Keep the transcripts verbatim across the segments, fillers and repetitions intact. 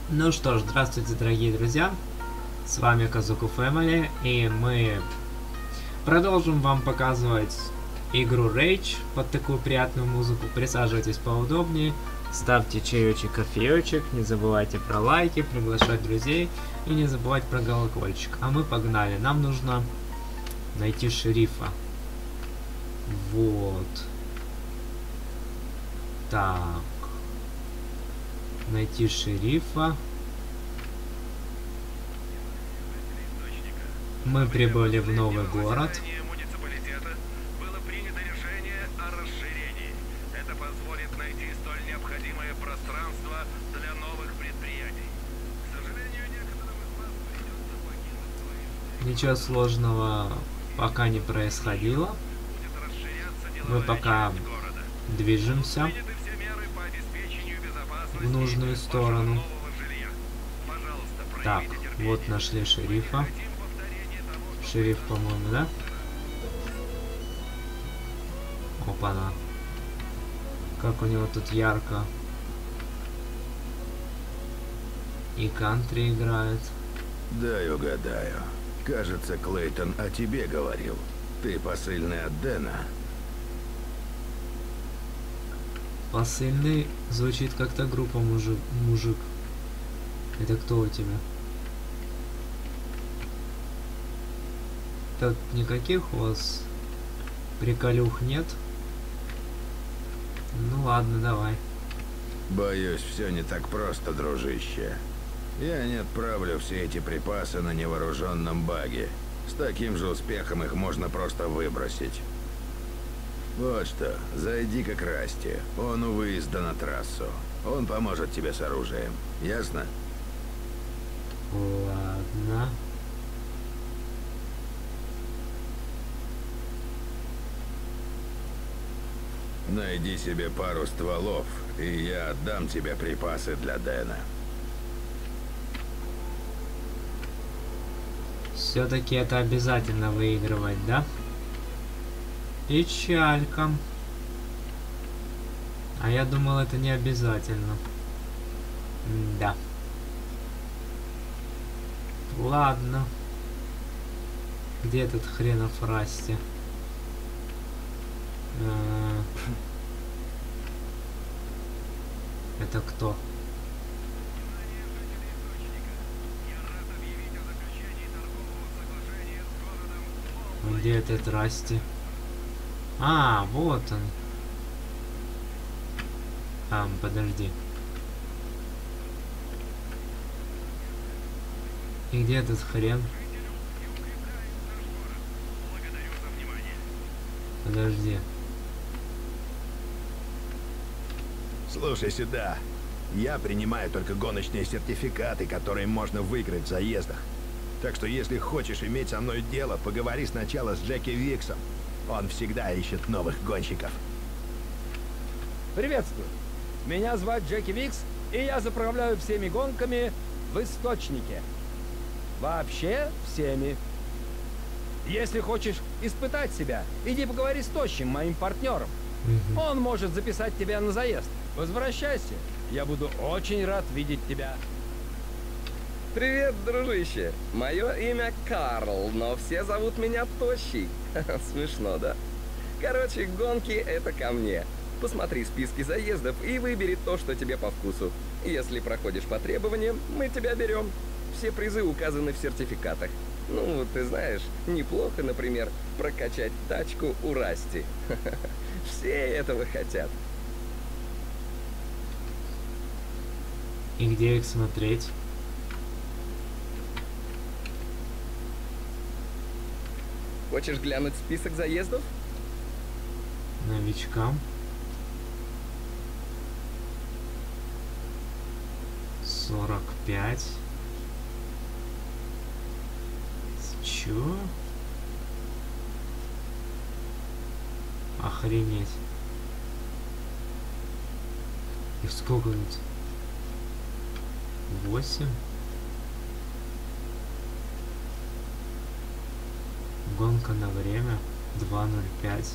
Ну что ж, здравствуйте, дорогие друзья, с вами Казуку Family, и мы продолжим вам показывать игру Rage под такую приятную музыку. Присаживайтесь поудобнее, ставьте чаечек, кофеечек, не забывайте про лайки, приглашать друзей и не забывать про колокольчик. А мы погнали, нам нужно найти шерифа. Вот. Так. Найти шерифа. Мы прибыли в новый город. Было принято решение о расширении. Это позволит найти столь необходимое пространство для новых предприятий. К сожалению, некоторым из вас придется покинуть свои... Ничего сложного пока не происходило. Мы пока движемся в нужную сторону. Так, вот нашли шерифа. Шериф, по-моему, да? Опа-на. Как у него тут ярко. И кантри играет. Дай угадаю. Кажется, Клейтон о тебе говорил. Ты посыльный от Дэна. Посыльный звучит как-то группа мужик. мужик. Это кто у тебя? Тут никаких у вас приколюх нет? Ну ладно, давай. Боюсь, все не так просто, дружище. Я не отправлю все эти припасы на невооруженном баге. С таким же успехом их можно просто выбросить. Вот что, зайди-ка к Расти. Он у выезда на трассу. Он поможет тебе с оружием. Ясно? Ладно. Найди себе пару стволов, и я отдам тебе припасы для Дэна. Все-таки это обязательно выигрывать, да? Печалька. А я думал, это не обязательно. Да. Ладно. Где этот хренов Расти? А... Это кто? Где этот Расти? А, вот он. А, подожди. И где этот хрен? Подожди. Слушай сюда. Я принимаю только гоночные сертификаты, которые можно выиграть в заездах. Так что если хочешь иметь со мной дело, поговори сначала с Джеки Виксом. Он всегда ищет новых гонщиков. Приветствую. Меня зовут Джеки Викс, и я заправляю всеми гонками в Источнике. Вообще всеми. Если хочешь испытать себя, иди поговори с Тощим, моим партнером. Угу. Он может записать тебя на заезд. Возвращайся. Я буду очень рад видеть тебя. Привет, дружище. Мое имя Карл, но все зовут меня Тощий. Смешно, да? Короче, гонки — это ко мне. Посмотри списки заездов и выбери то, что тебе по вкусу. Если проходишь по требованиям, мы тебя берем. Все призы указаны в сертификатах. Ну, ты знаешь, неплохо, например, прокачать тачку у Расти. Все этого хотят. И где их смотреть? Хочешь глянуть список заездов? Новичкам. сорок пять. Чё? Охренеть. Их сколько тут? Восемь? Гонка на время два ноль пять.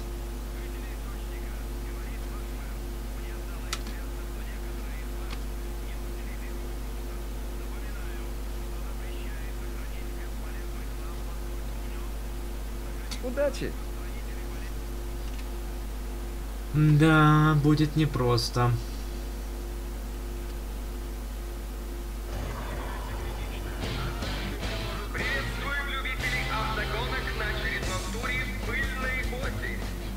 Удачи! Да, будет непросто. Приветствуем любителей автогонок на очередном туре пыльной оси.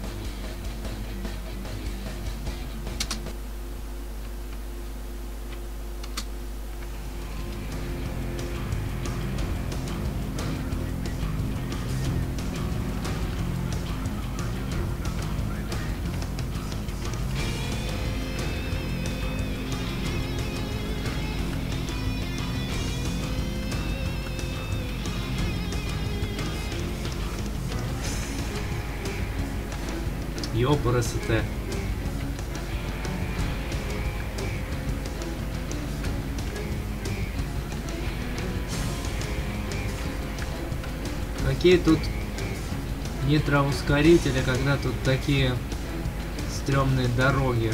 Ёпарасоте. Какие тут нитроускорители, когда тут такие стрёмные дороги.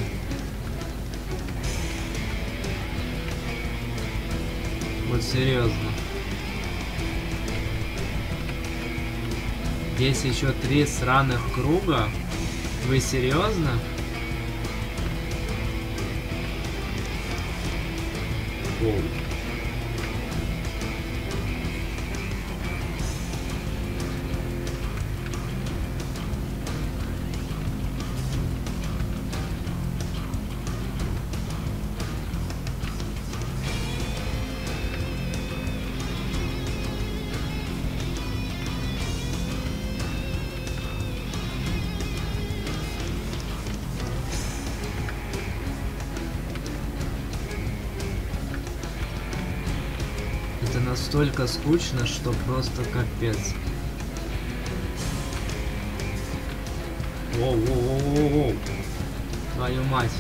Вот серьезно. Здесь еще три сраных круга. Вы серьезно? Оу. Это настолько скучно, что просто капец. Воу-воу-воу-воу-воу. Твою мать.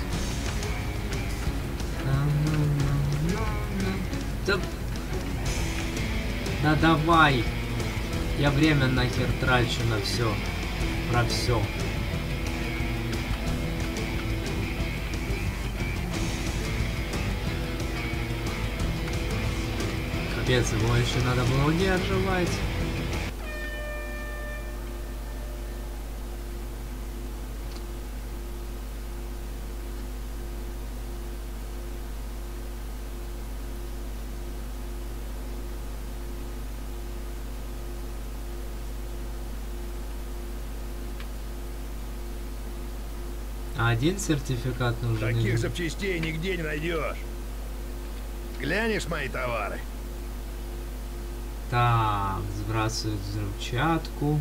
Да... да давай. Я время нахер трачу на все. Про все. Капец, его еще надо было удерживать. А один сертификат нужен. Таких или... запчастей нигде не найдешь. Глянешь мои товары? Так, сбрасывают взрывчатку.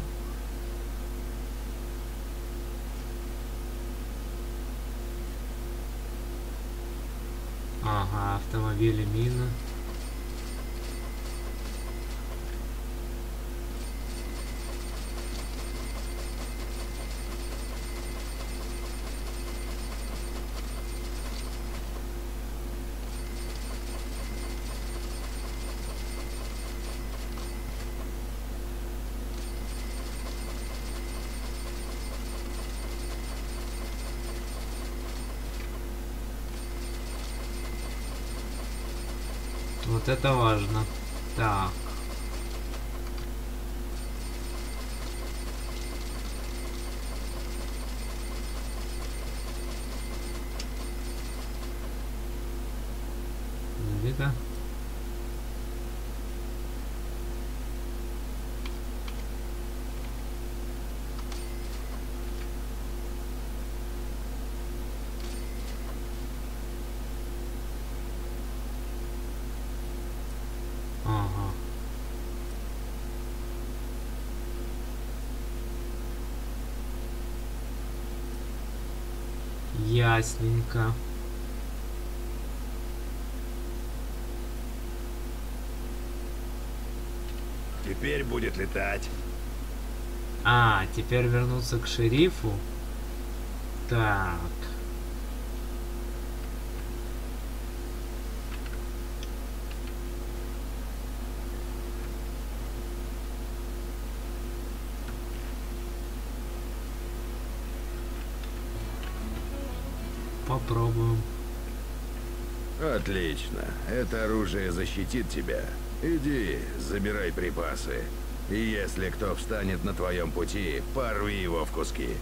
Ага, автомобили, мина. Вот это важно. Так. Забито. Ага. Ясненько. Теперь будет летать. А, теперь вернуться к шерифу. Так. Попробуем. Отлично. Это оружие защитит тебя. Иди, забирай припасы. И если кто встанет на твоем пути, порви его в куски.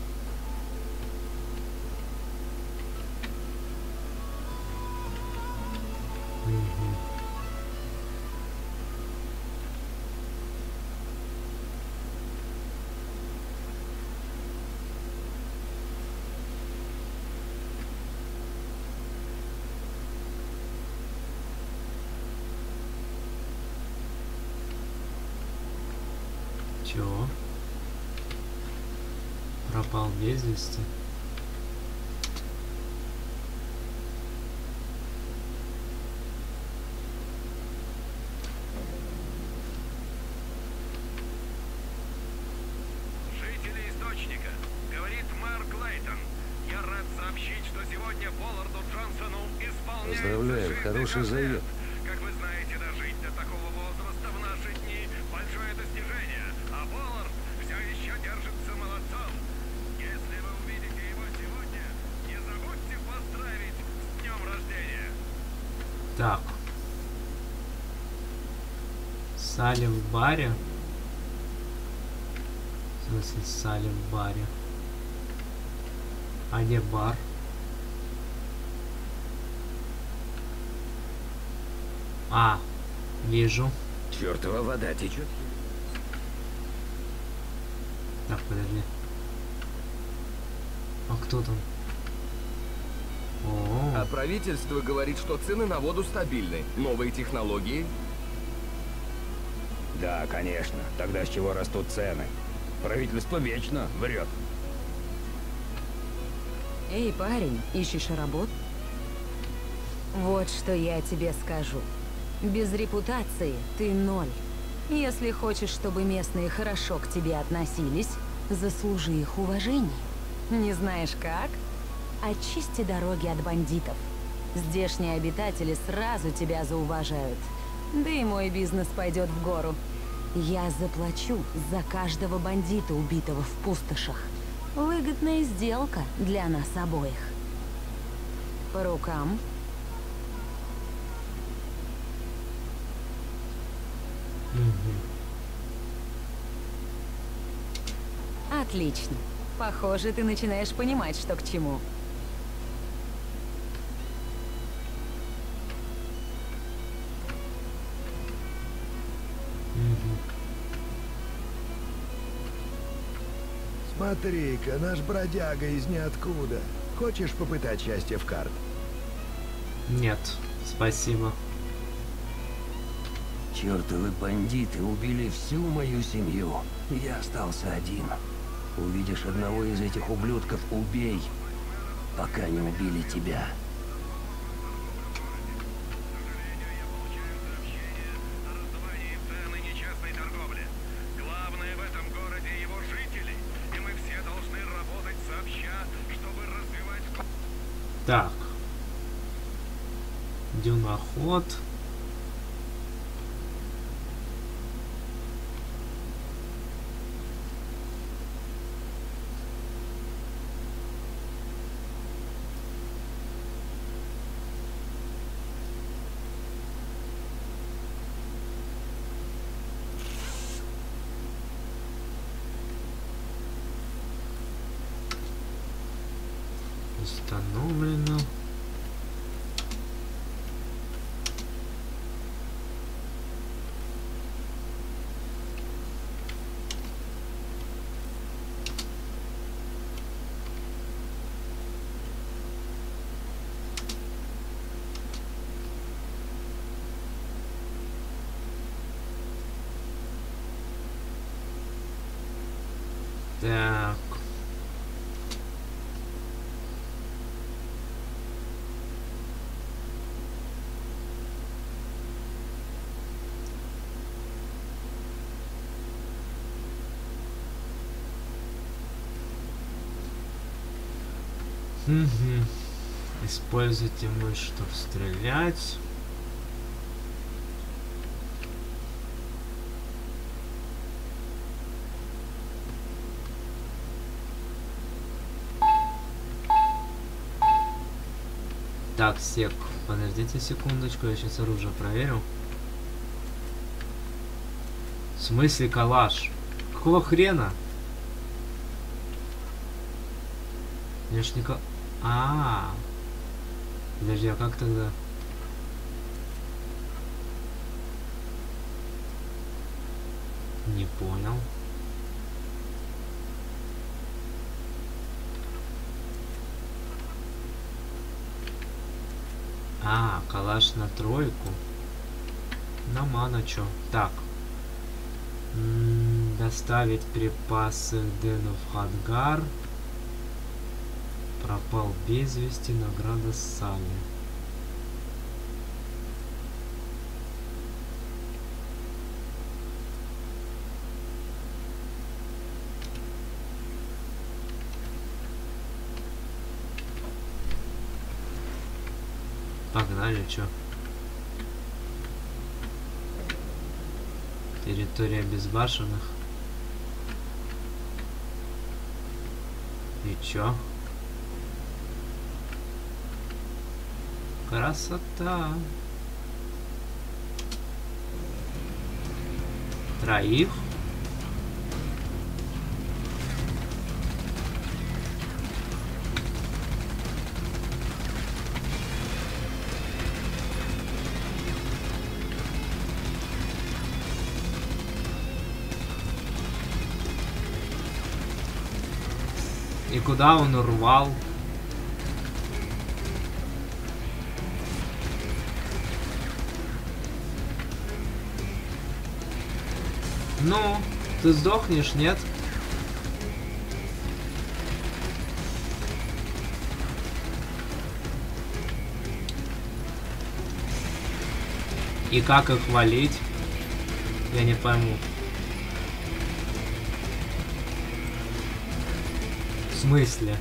Чего? Пропал без вести. Жители Источника, говорит мэр Клейтон. Я рад сообщить, что сегодня Полларду Джонсону исполняется Поздравляю, шестьдесят хороший лет. завет. Как вы знаете, дожить до такого возраста в наши дни большое достижение, а Поллард все еще держится молодцом. Если вы увидите его сегодня, не забудьте поздравить с днем рождения. Так. Сали в баре. В смысле, сали в баре. А не бар. А, вижу. Чёртова вода течет. Так, подожди. А кто там? О, А правительство говорит, что цены на воду стабильны. Новые технологии. Да, конечно. Тогда с чего растут цены? Правительство вечно врет. Эй, парень, ищешь работу? Вот что я тебе скажу. Без репутации ты ноль. Если хочешь, чтобы местные хорошо к тебе относились, заслужи их уважение. Не знаешь как? Очисти дороги от бандитов. Здешние обитатели сразу тебя зауважают. Да и мой бизнес пойдет в гору. Я заплачу за каждого бандита, убитого в пустошах. Выгодная сделка для нас обоих. По рукам. Отлично. Похоже, ты начинаешь понимать, что к чему. Смотри-ка, наш бродяга из ниоткуда. Хочешь попытать счастье в карт? нет, спасибо. Чёртовы бандиты убили всю мою семью. Я остался один. Увидишь одного из этих ублюдков, убей, пока не убили тебя. Так. Дюноход. Установлено. Так. Угу. Используйте мышь, чтобы стрелять. Так, сек, подождите секундочку, я сейчас оружие проверю. смысле калаш? Какого хрена? Я ж не ка... А, -а, а. Подожди, а как тогда? Не понял. А, калаш на тройку. Нормально, чё. Так. М-м, доставить припасы Дэну в Хадгар. Пропал без вести, награда Салли. Погнали, чё? Территория безбашенных. И чё? Красота. Троих. И куда он урвал? Ну, ты сдохнешь, нет? И как их валить? Я не пойму. В смысле?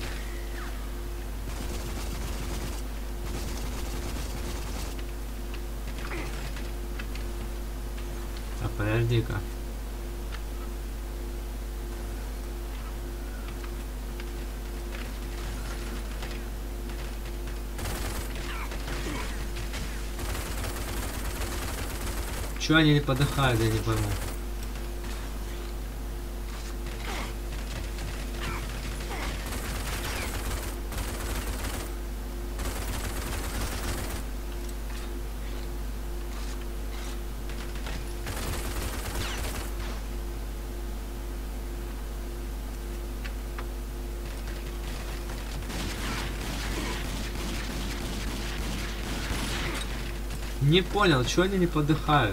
А подожди-ка. Чё они не подыхают, я не пойму. Не понял, чё они не подыхают?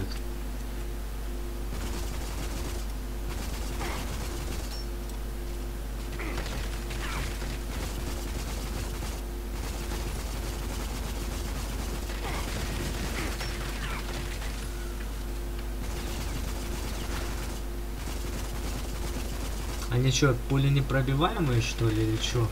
Они чё, пули непробиваемые, что ли, или чё?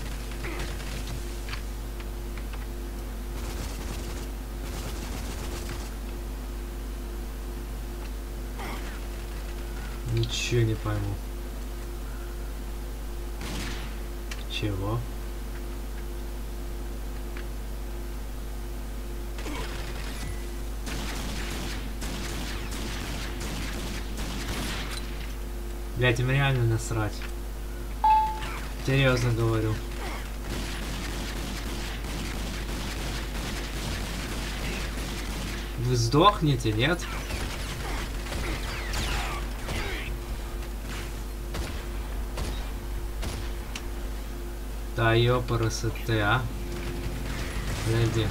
Ничего не пойму. Чего? Блять, им реально насрать. Серьезно говорю. Вы сдохнете, нет? Да ёпарасоте, а? Подожди.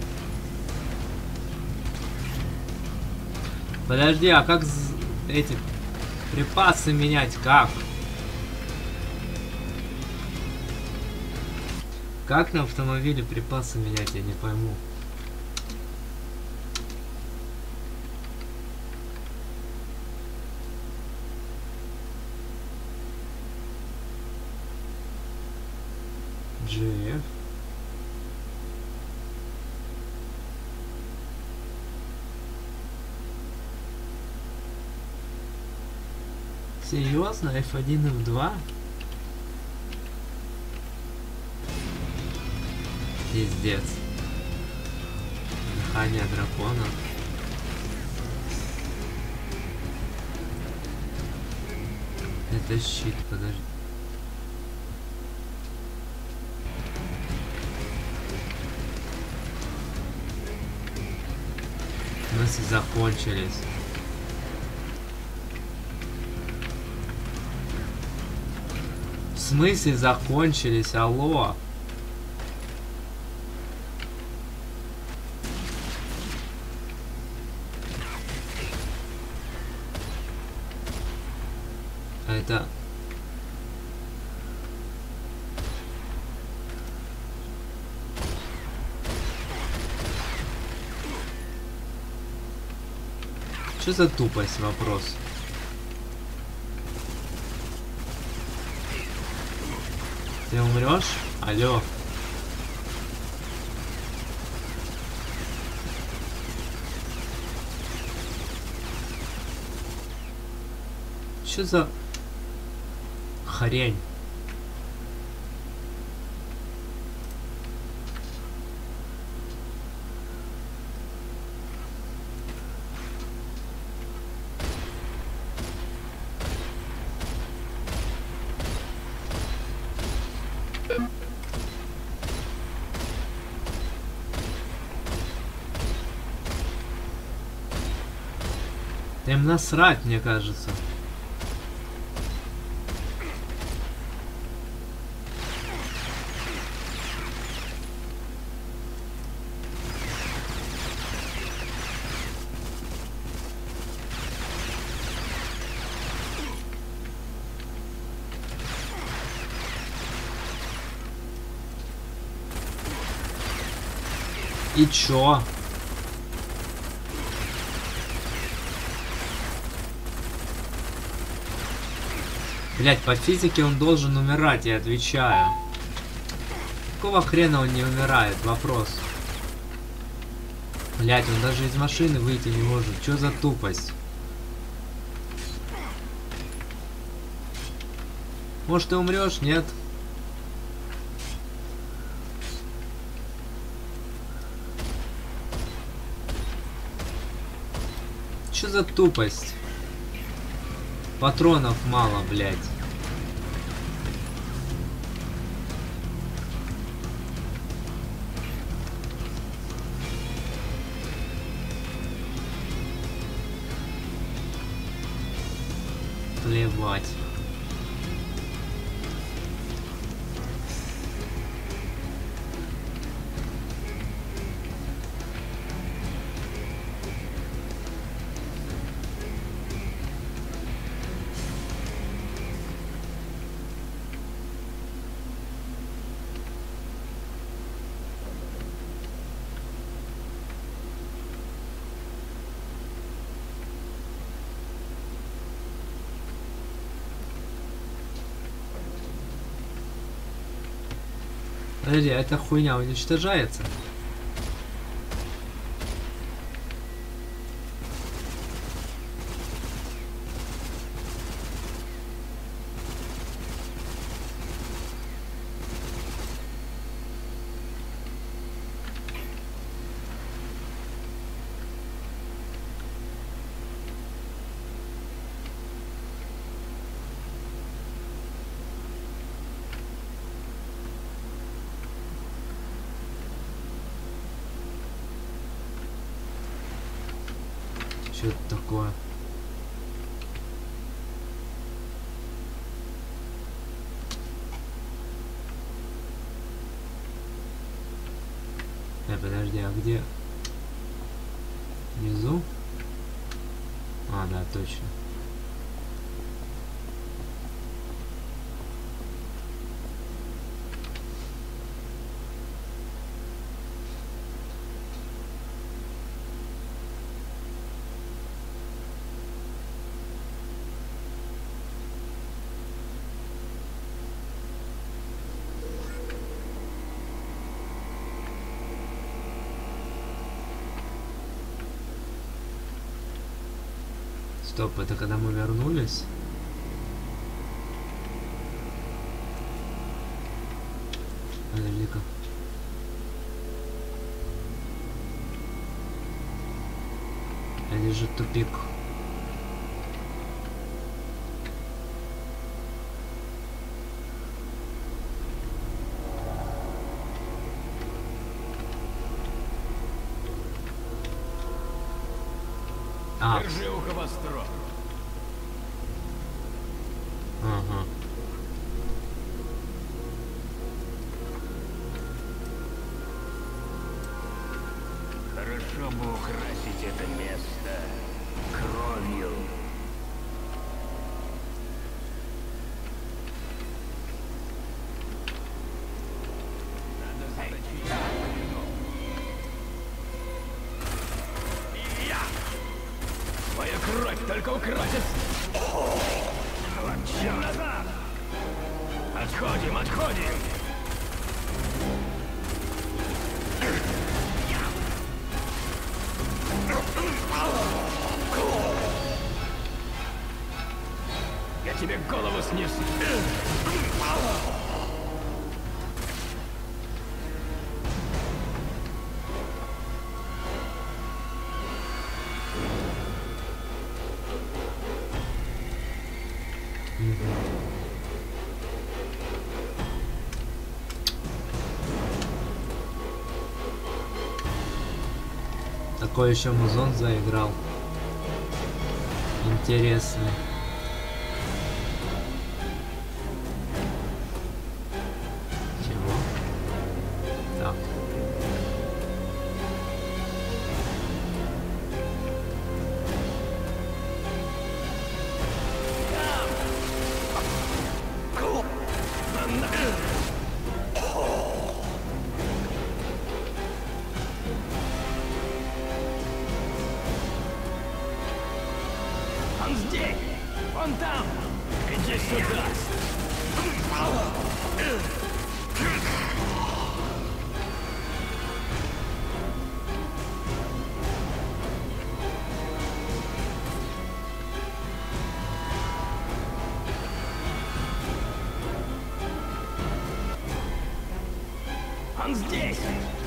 Подожди, а как эти припасы менять? Как? Как на автомобиле припасы менять, я не пойму. джи эф. Серьезно? эф один и эф два? Пиздец. Дыхание дракона. Это щит, подожди. В смысле закончились? В смысле закончились? Алло. А это... Что за тупость? Вопрос. Ты умрешь? Алло. Что за хрень? Им насрать, мне кажется. И чё? Блять, по физике он должен умирать, я отвечаю. Какого хрена он не умирает? Вопрос. Блять, он даже из машины выйти не может. Чё за тупость? Может, ты умрешь? Нет? Чё за тупость? Патронов мало, блядь. Плевать. Подожди, а эта хуйня уничтожается? Что это такое? Э, подожди, а где? Внизу? А, да, точно. Стоп, это когда мы вернулись? Подожди-ка. Или же тупик? А. Держи ухо востро. Ага. Хорошо бы украсить это место кровью. Надо заточить. Я! Твоя кровь только украсит. Вообще назад! Отходим, отходим! Я тебе голову снесу. Такой еще музон заиграл. Интересный. Чего? Так. Он здесь! Он там! Иди сюда! Он здесь!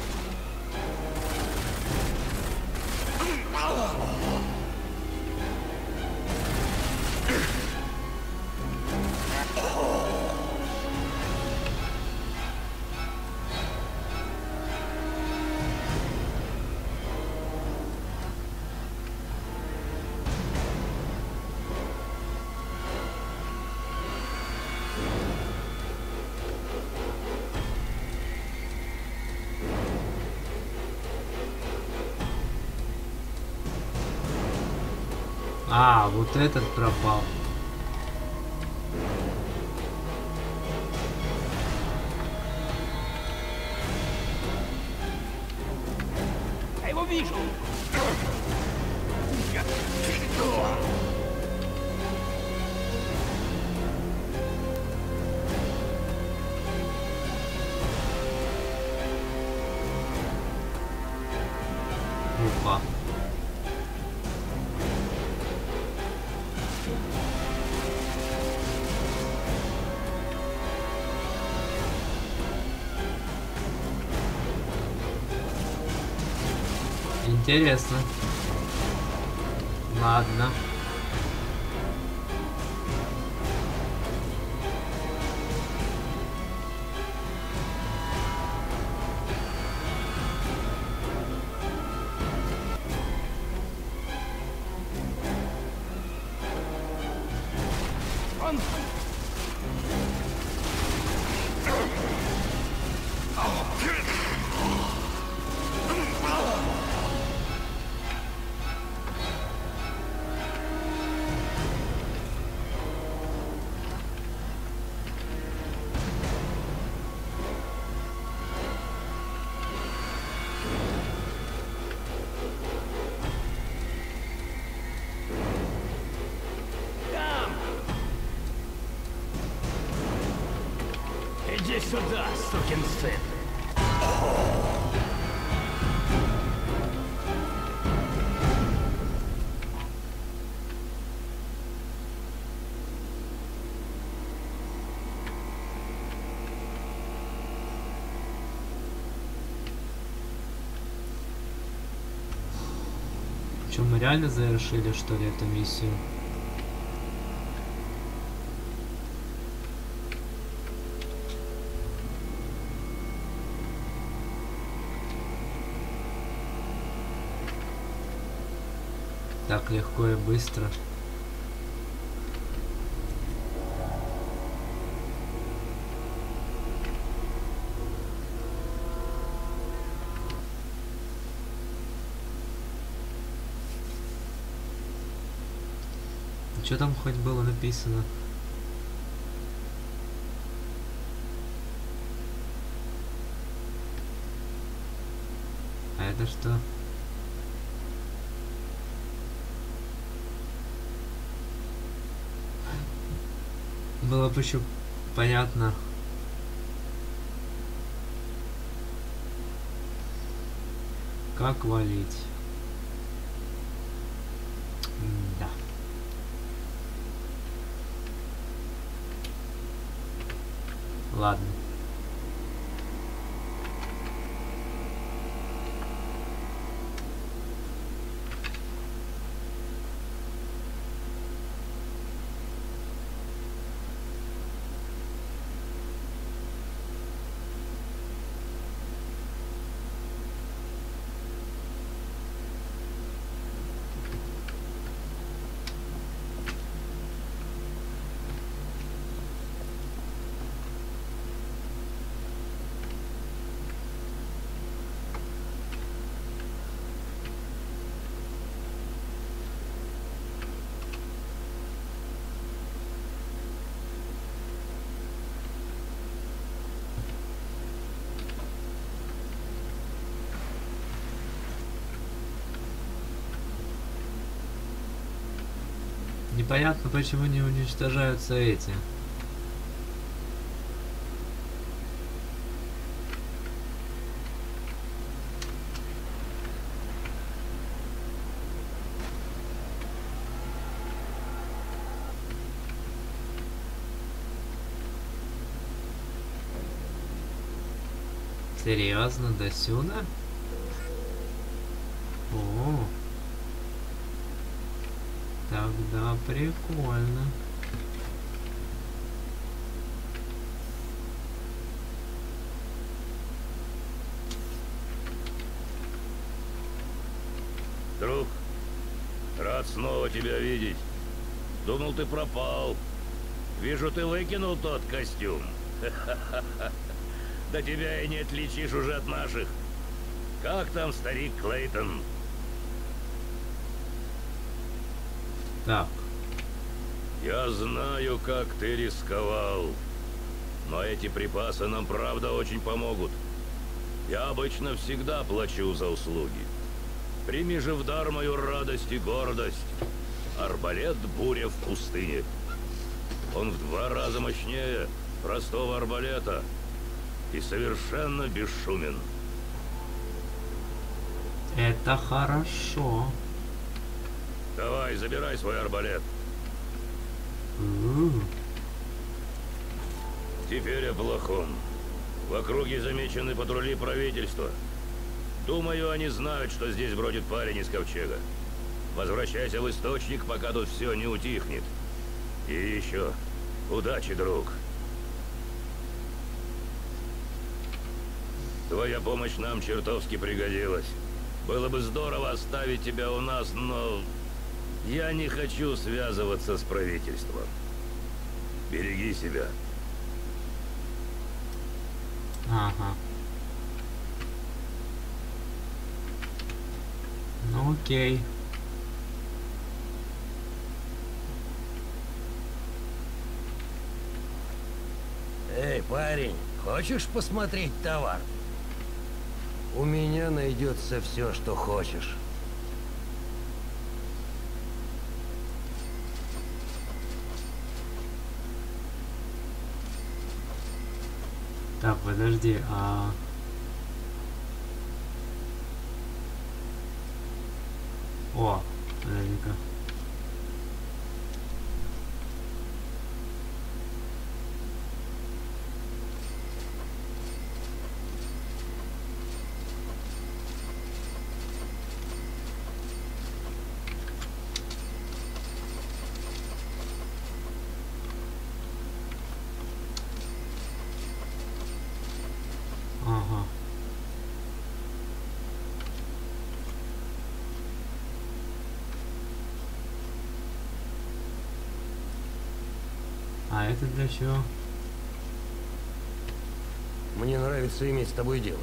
А, вот этот пропал. Я его вижу! Опа. Интересно. Ладно. Он... Иди сюда, сукин сын! Что, мы реально завершили, что ли, эту миссию? Так легко и быстро. Что там хоть было написано? А это что? Было бы еще понятно. Как валить? Да. Ладно. Непонятно, почему не уничтожаются эти. Серьезно, до сюда? О, тогда прикольно. Друг, рад снова тебя видеть. Думал, ты пропал. Вижу, ты выкинул тот костюм. Да тебя и не отличишь уже от наших. Как там старик Клейтон? Так. Я знаю, как ты рисковал. Но эти припасы нам правда очень помогут. Я обычно всегда плачу за услуги. Прими же в дар мою радость и гордость. Арбалет «Буря в пустыне». Он в два раза мощнее простого арбалета и совершенно бесшумен. Это хорошо. Давай, забирай свой арбалет. У-у-у. Теперь о плохом. В округе замечены патрули правительства. Думаю, они знают, что здесь бродит парень из Ковчега. Возвращайся в Источник, пока тут все не утихнет. И еще, удачи, друг. Твоя помощь нам чертовски пригодилась. Было бы здорово оставить тебя у нас, но я не хочу связываться с правительством. Береги себя. Ага. Ну окей. Эй, парень, хочешь посмотреть товар? У меня найдется все, что хочешь. Так, подожди, а... О, подожди-ка. Ага. это для чего? Мне нравится иметь с тобой дело.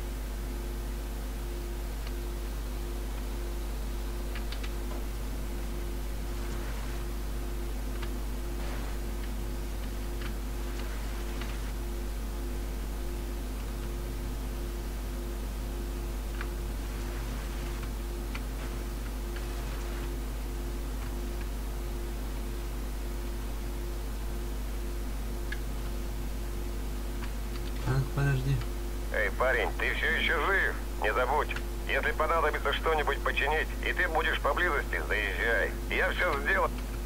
Подожди. Эй, парень, ты все еще жив? Не забудь, если понадобится что-нибудь починить, и ты будешь поблизости, заезжай. Я все сделал.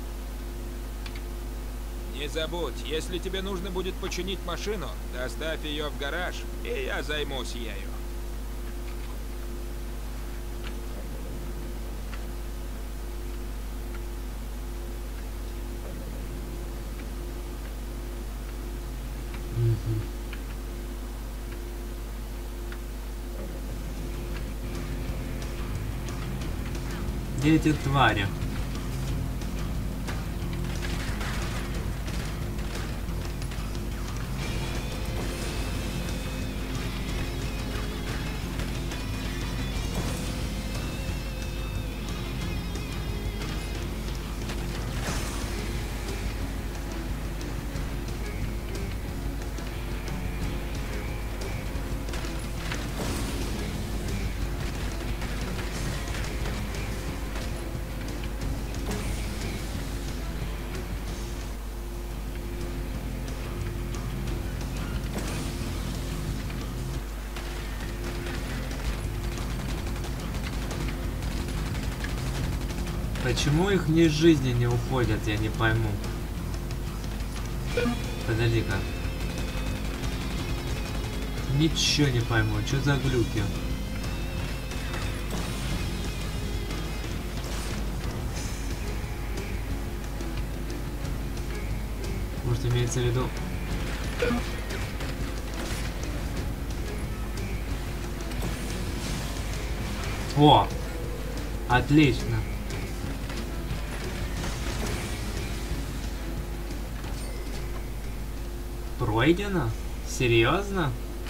Не забудь, если тебе нужно будет починить машину, доставь ее в гараж, и я займусь ею. Где эти твари? Почему их вниз жизни не уходят, я не пойму. Подожди-ка. Ничего не пойму, что за глюки? Может, имеется в виду... О! Отлично! Пройдено? Серьезно?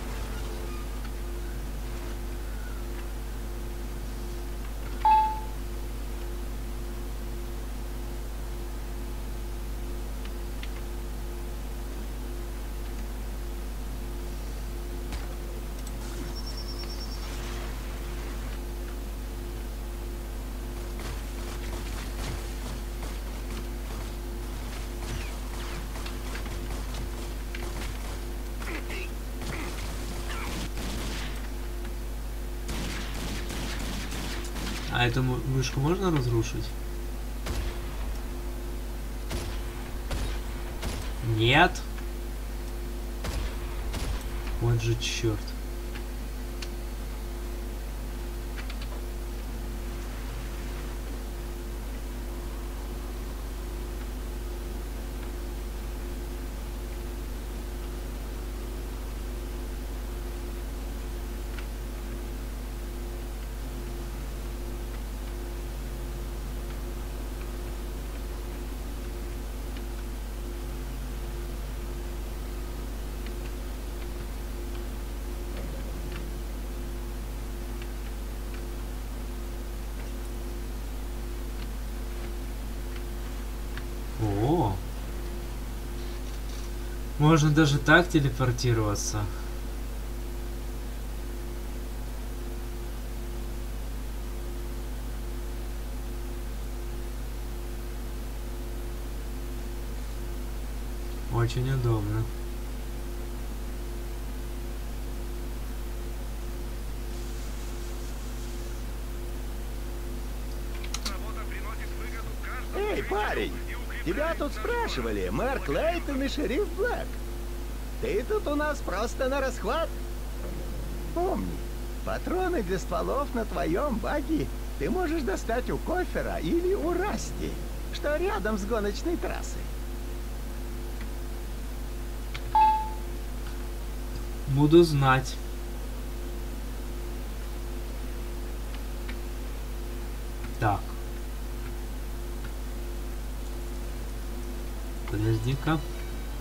А эту вышку можно разрушить? Нет. Вот же черт. О, можно даже так телепортироваться. Очень удобно. Эй, парень! Тебя тут спрашивали, мэр Клейтон и шериф Блэк. Ты тут у нас просто на расхват. Помни, патроны для стволов на твоем багги ты можешь достать у Кофера или у Расти, что рядом с гоночной трассой. Буду знать. Так. Подожди-ка.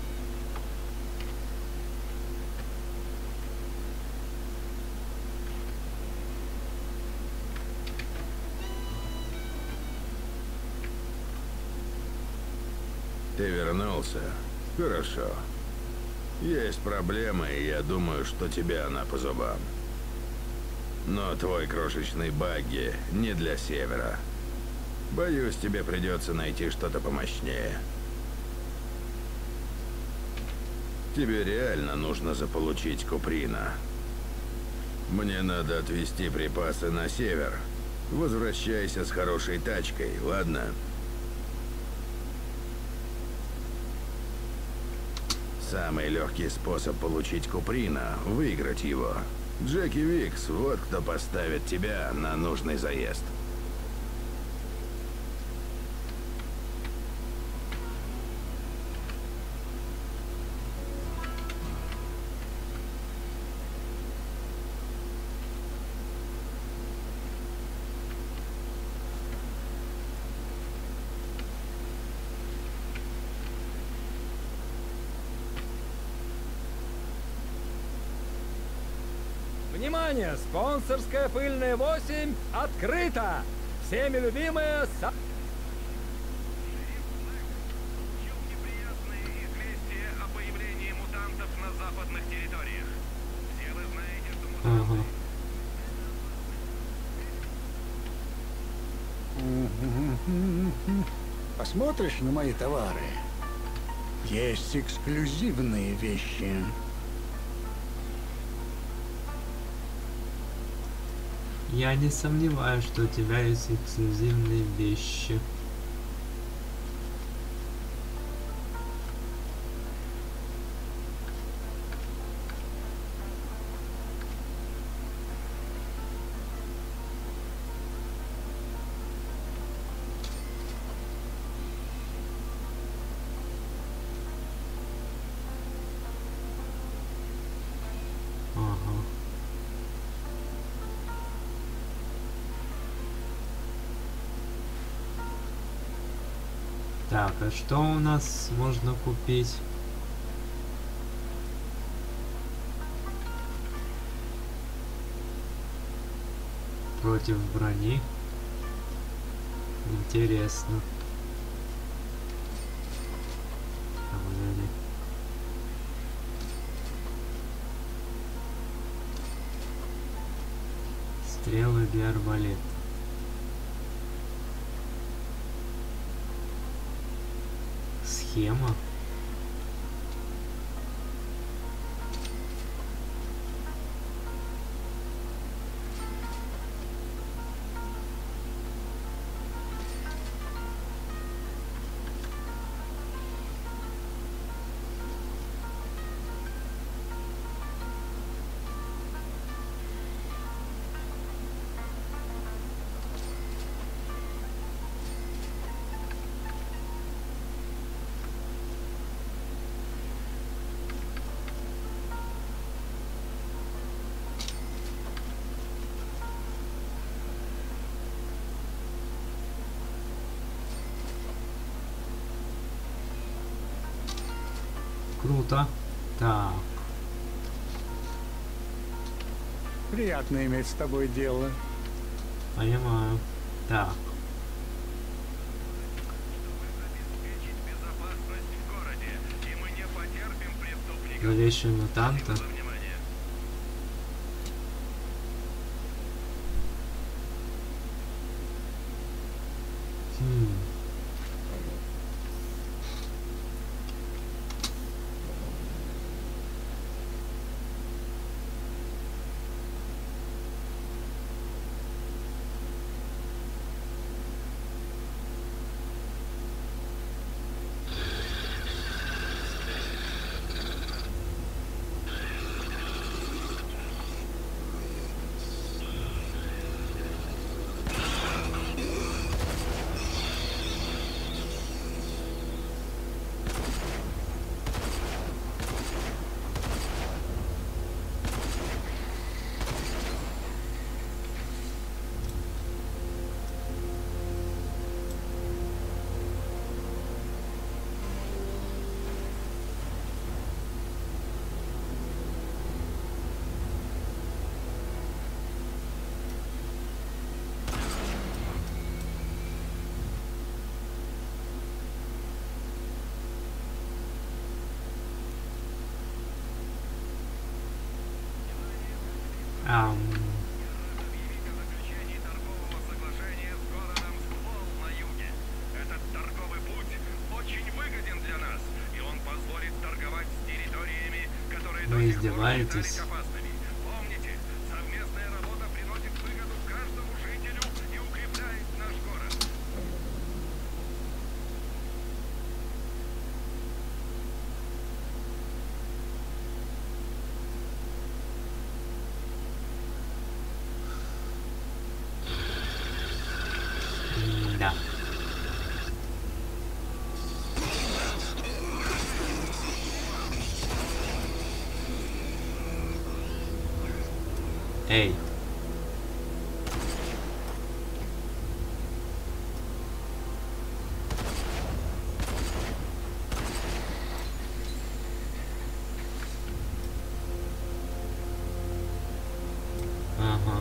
Ты вернулся? Хорошо. Есть проблема, и я думаю, что тебе она по зубам. Но твой крошечный багги не для Севера. Боюсь, тебе придется найти что-то помощнее. Тебе реально нужно заполучить Куприна. Мне надо отвезти припасы на север. Возвращайся с хорошей тачкой, ладно? Самый легкий способ получить Куприна – выиграть его. Джеки Викс – вот кто поставит тебя на нужный заезд. Внимание! Спонсорская пыльная восемь открыта! Всеми любимая... Са... Неприятные известия о появлении мутантов на западных территориях. Все вы знаете, что мутанты... Посмотришь на мои товары? Есть эксклюзивные вещи. Я не сомневаюсь, что у тебя есть эксклюзивные вещи. Так, а что у нас можно купить? Против брони. Интересно. Погоди. Стрелы для арбалета. Схема. Круто. Так. Приятно иметь с тобой дело. Понимаю. Так. Зловещий мутанта. Хм. Ам... Вы издеваетесь? Да. Эй. Ага.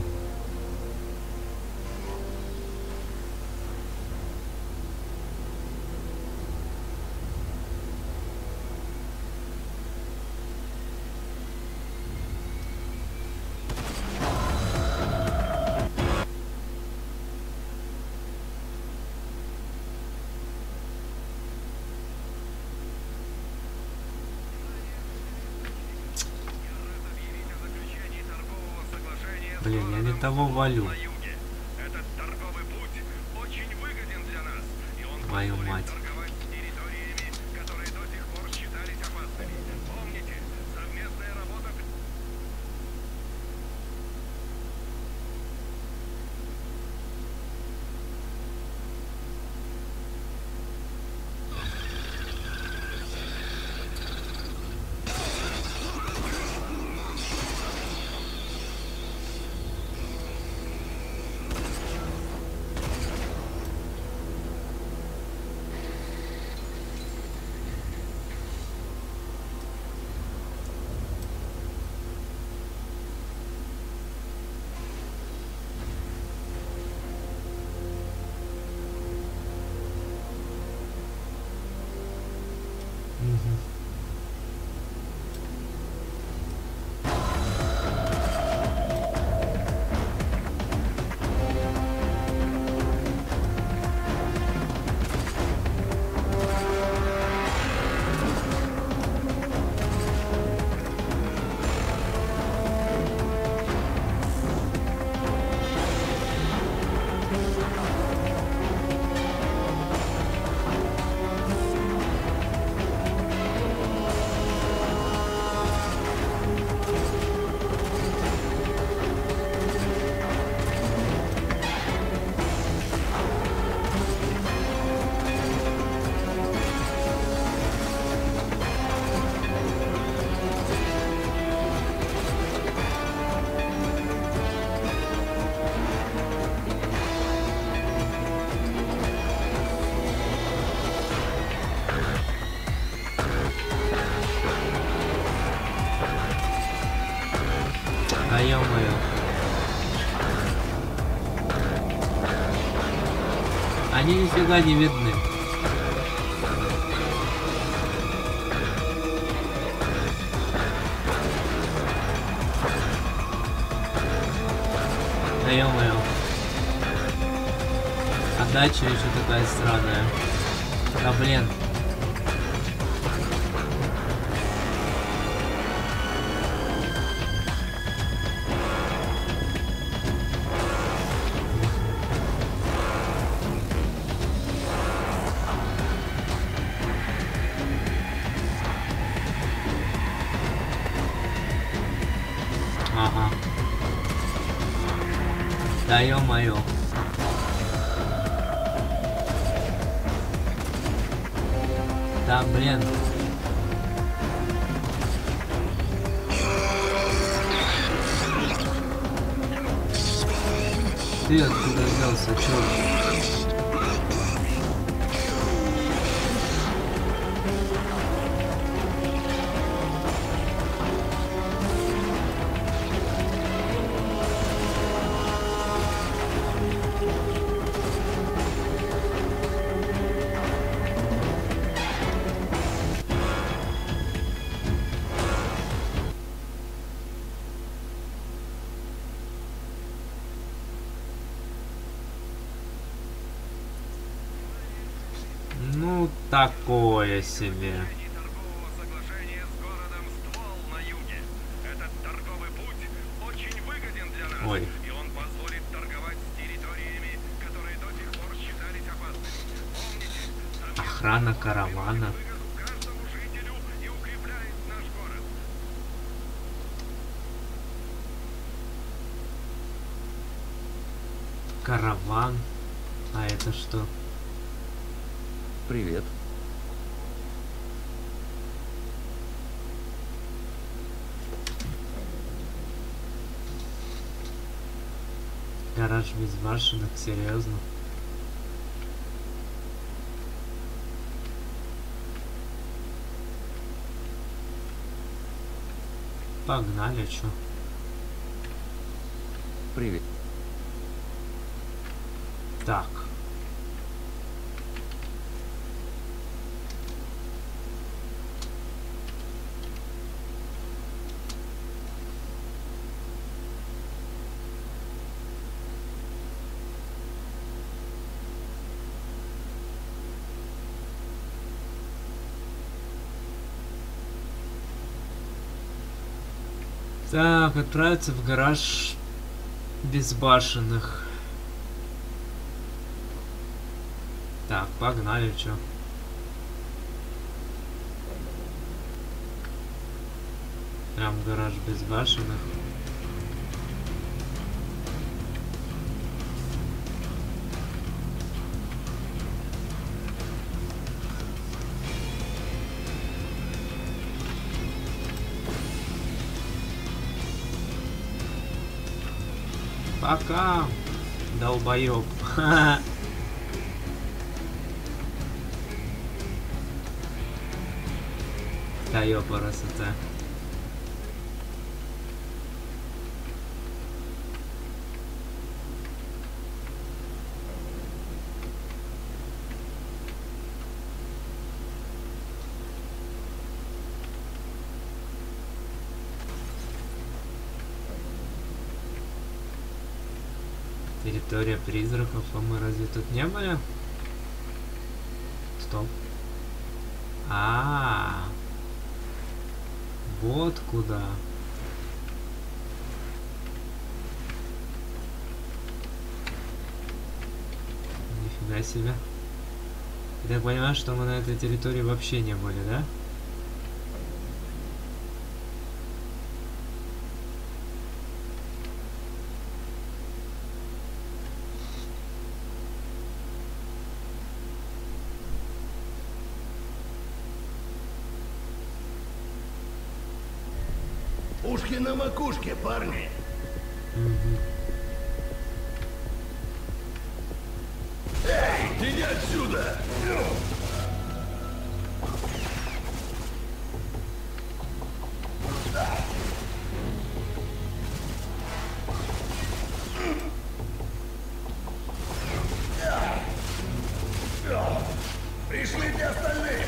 Блин, я не того валю. Твою мать. Да ё-моё. Они нифига не видны. Да ё-моё. Отдача еще такая странная. Да блин. Ага. Да ё-моё. Да блин. Ты откуда взялся, чёрт? такое себе. Ой. И он позволит торговать с территориями, которые до сих пор считались опасными. Помните, Охрана каравана. каждому жителю и укрепляет наш город. Караван. А это что? Привет. Гараж без башенок, серьезно? Погнали, чё? Привет. Так. Так, отправиться в гараж безбашенных. Так, погнали, чё. Прям гараж безбашенных. Пока, долбоёб. Да ёпарасоте. Территория призраков, а мы разве тут не были? Стоп. А, -а, -а. Вот куда. Нифига себе. Я так понимаю, что мы на этой территории вообще не были, да? Ушки на макушке, парни. Угу. Эй, иди отсюда! Пришлите остальных!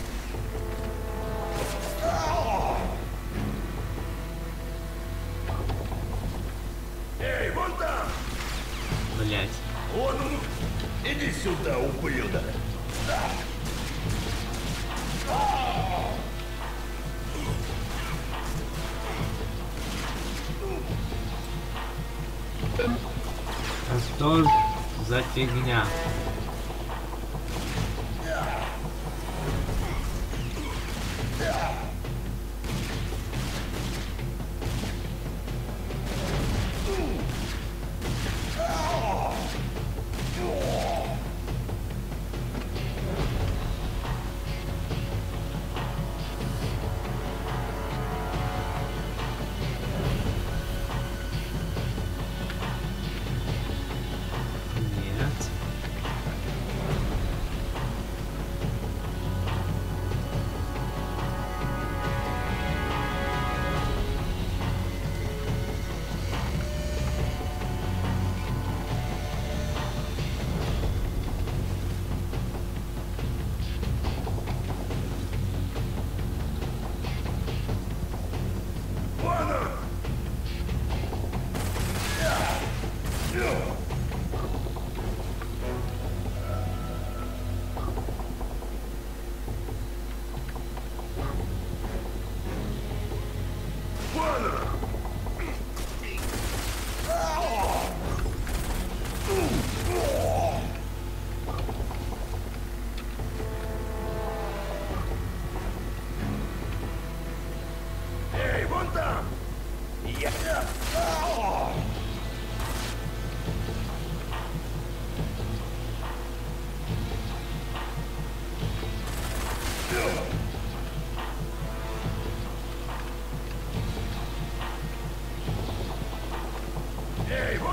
Эй, вон там! Блять. Вон он! Иди сюда, ублюдок! А что за фигня?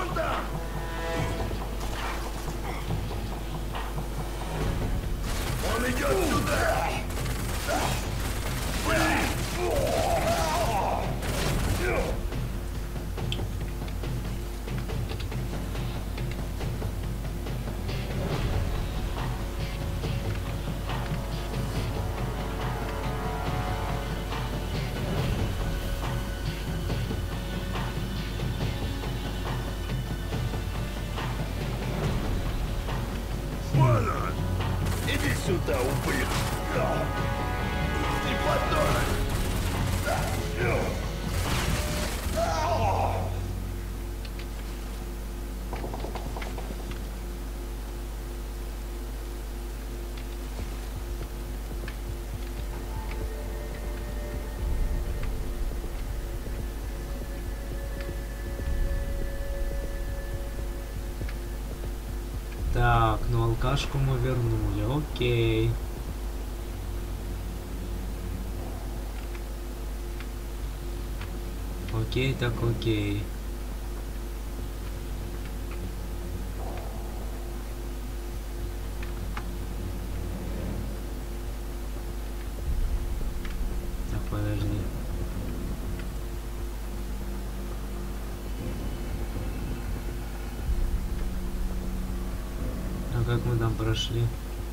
Вон там! Он идет сюда! Вон он! Иди сюда, ублюдок! Ты подонок! Так, ну алкашку мы вернули, окей. Окей, так окей. Так, подожди. А как мы там прошли?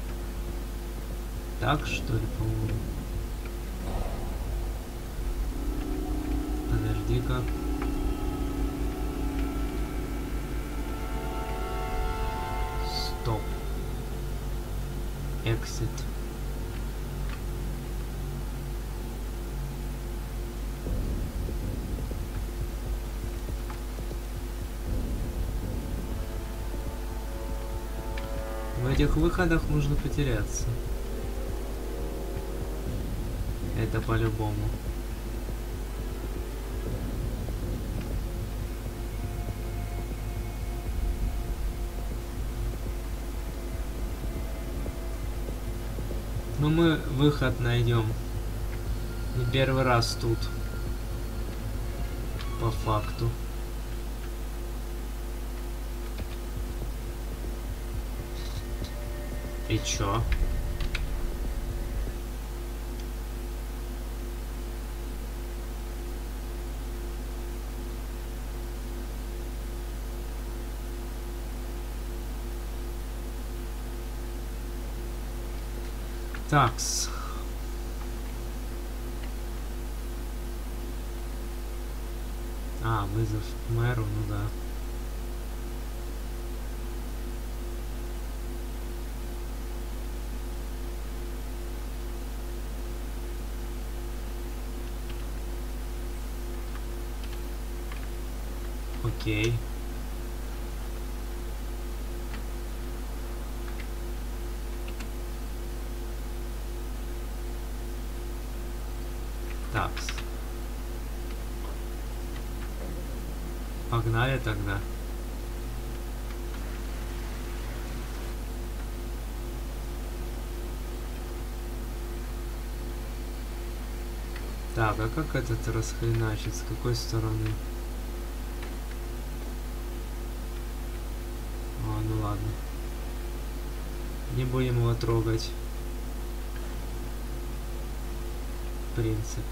Так, что ли, по-моему? Подожди-ка. Стоп. Exit. В этих выходах нужно потеряться. Это по-любому. Но мы выход найдем. Не первый раз тут. По факту. И чё? Такс. А, вызов мэру, ну да. Окей. Такс. Погнали тогда. Так, а как этот расхреначит? С какой стороны? А, ну ладно. Не будем его трогать. В принципе.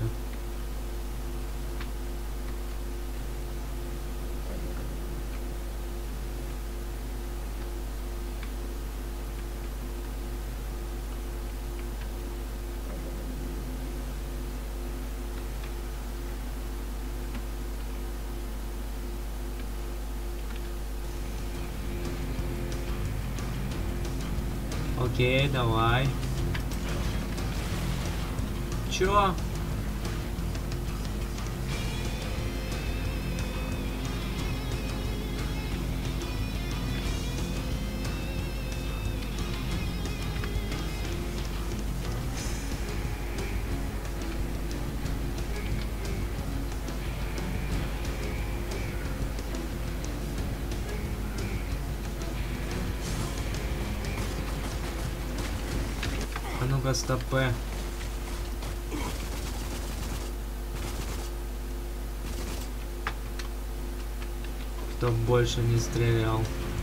Окей, давай. Чё? А ну-ка, стопэ. Чтоб больше не стрелял.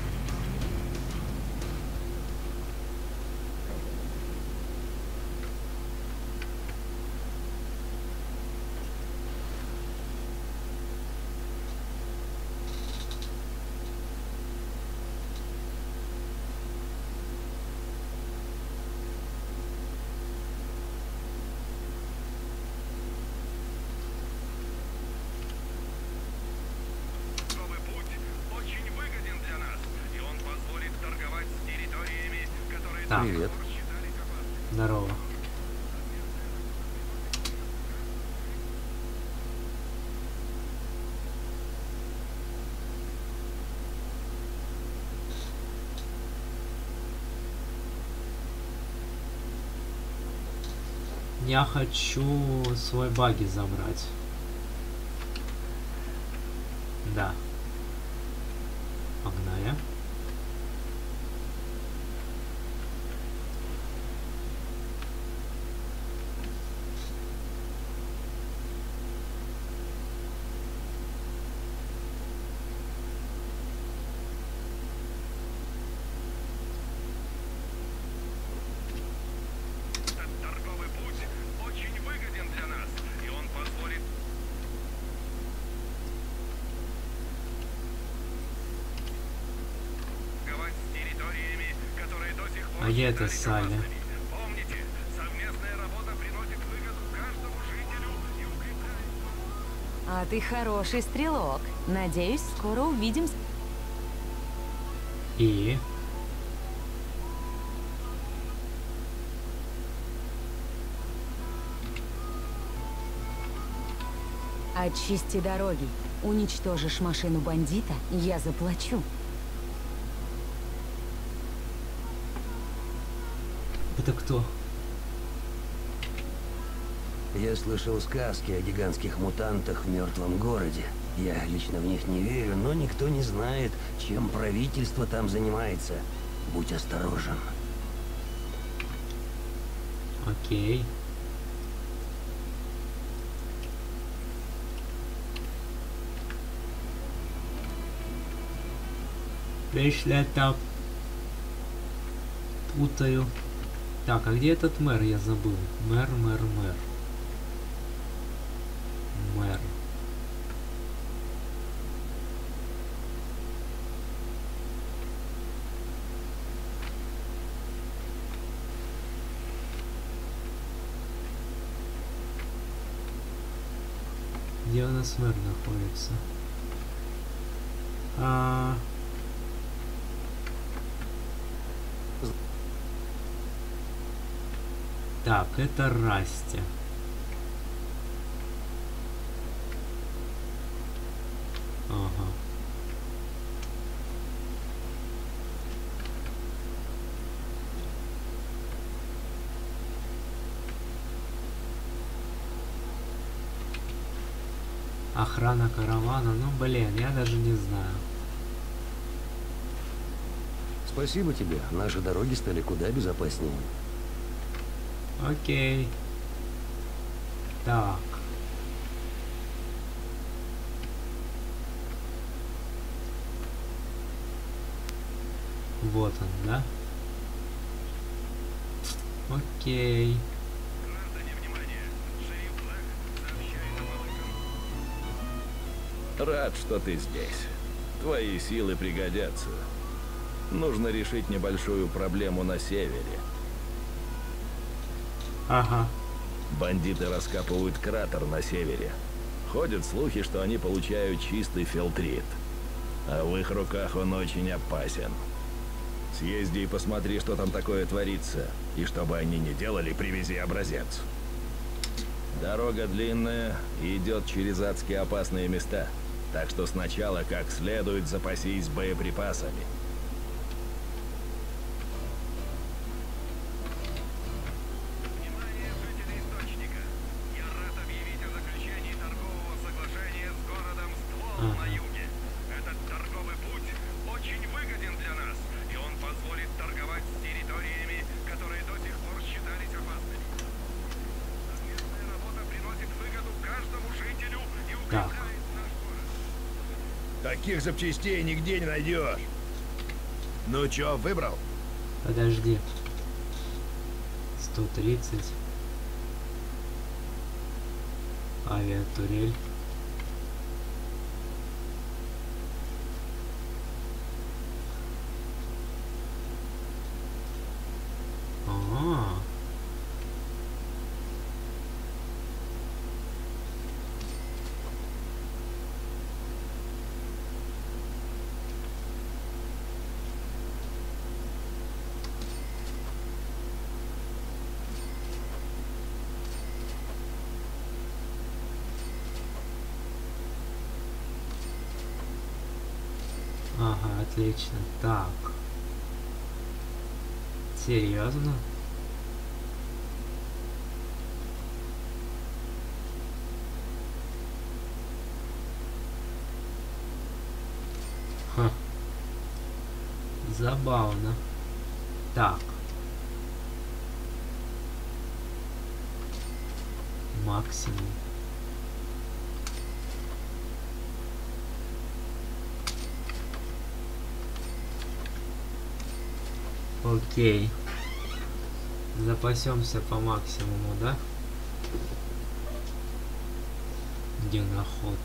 Привет. Здорово. Я хочу свой багги забрать. Да. Погнали. А я это Салли. А ты хороший стрелок. Надеюсь, скоро увидимся. И? Очисти дороги. Уничтожишь машину бандита, я заплачу. Это кто? Я слышал сказки о гигантских мутантах в мертвом городе. Я лично в них не верю, но никто не знает, чем правительство там занимается. Будь осторожен. Окей. Если это путаю. Так, а где этот мэр? Я забыл. Мэр, мэр, мэр. Мэр. Где у нас мэр находится? А... Так, это Расти. Ага. Охрана каравана, ну блин, я даже не знаю. Спасибо тебе, наши дороги стали куда безопаснее. Окей. Так. Вот он, да? Окей. Рад, что ты здесь. Твои силы пригодятся. Нужно решить небольшую проблему на севере. Ага. Бандиты раскапывают кратер на севере. Ходят слухи, что они получают чистый филтрит. А в их руках он очень опасен. Съезди и посмотри, что там такое творится. И чтобы они не делали, привези образец. Дорога длинная и идет через адски опасные места. Так что сначала как следует запасись боеприпасами. Таких запчастей нигде не найдешь. Ну чё, выбрал? Подожди. сто тридцать. Авиатурель. А-а-а. Ага, отлично. Так. Серьезно? Ха. Забавно. Так. Максимум. Окей. Запасемся по максимуму, да? Геноход.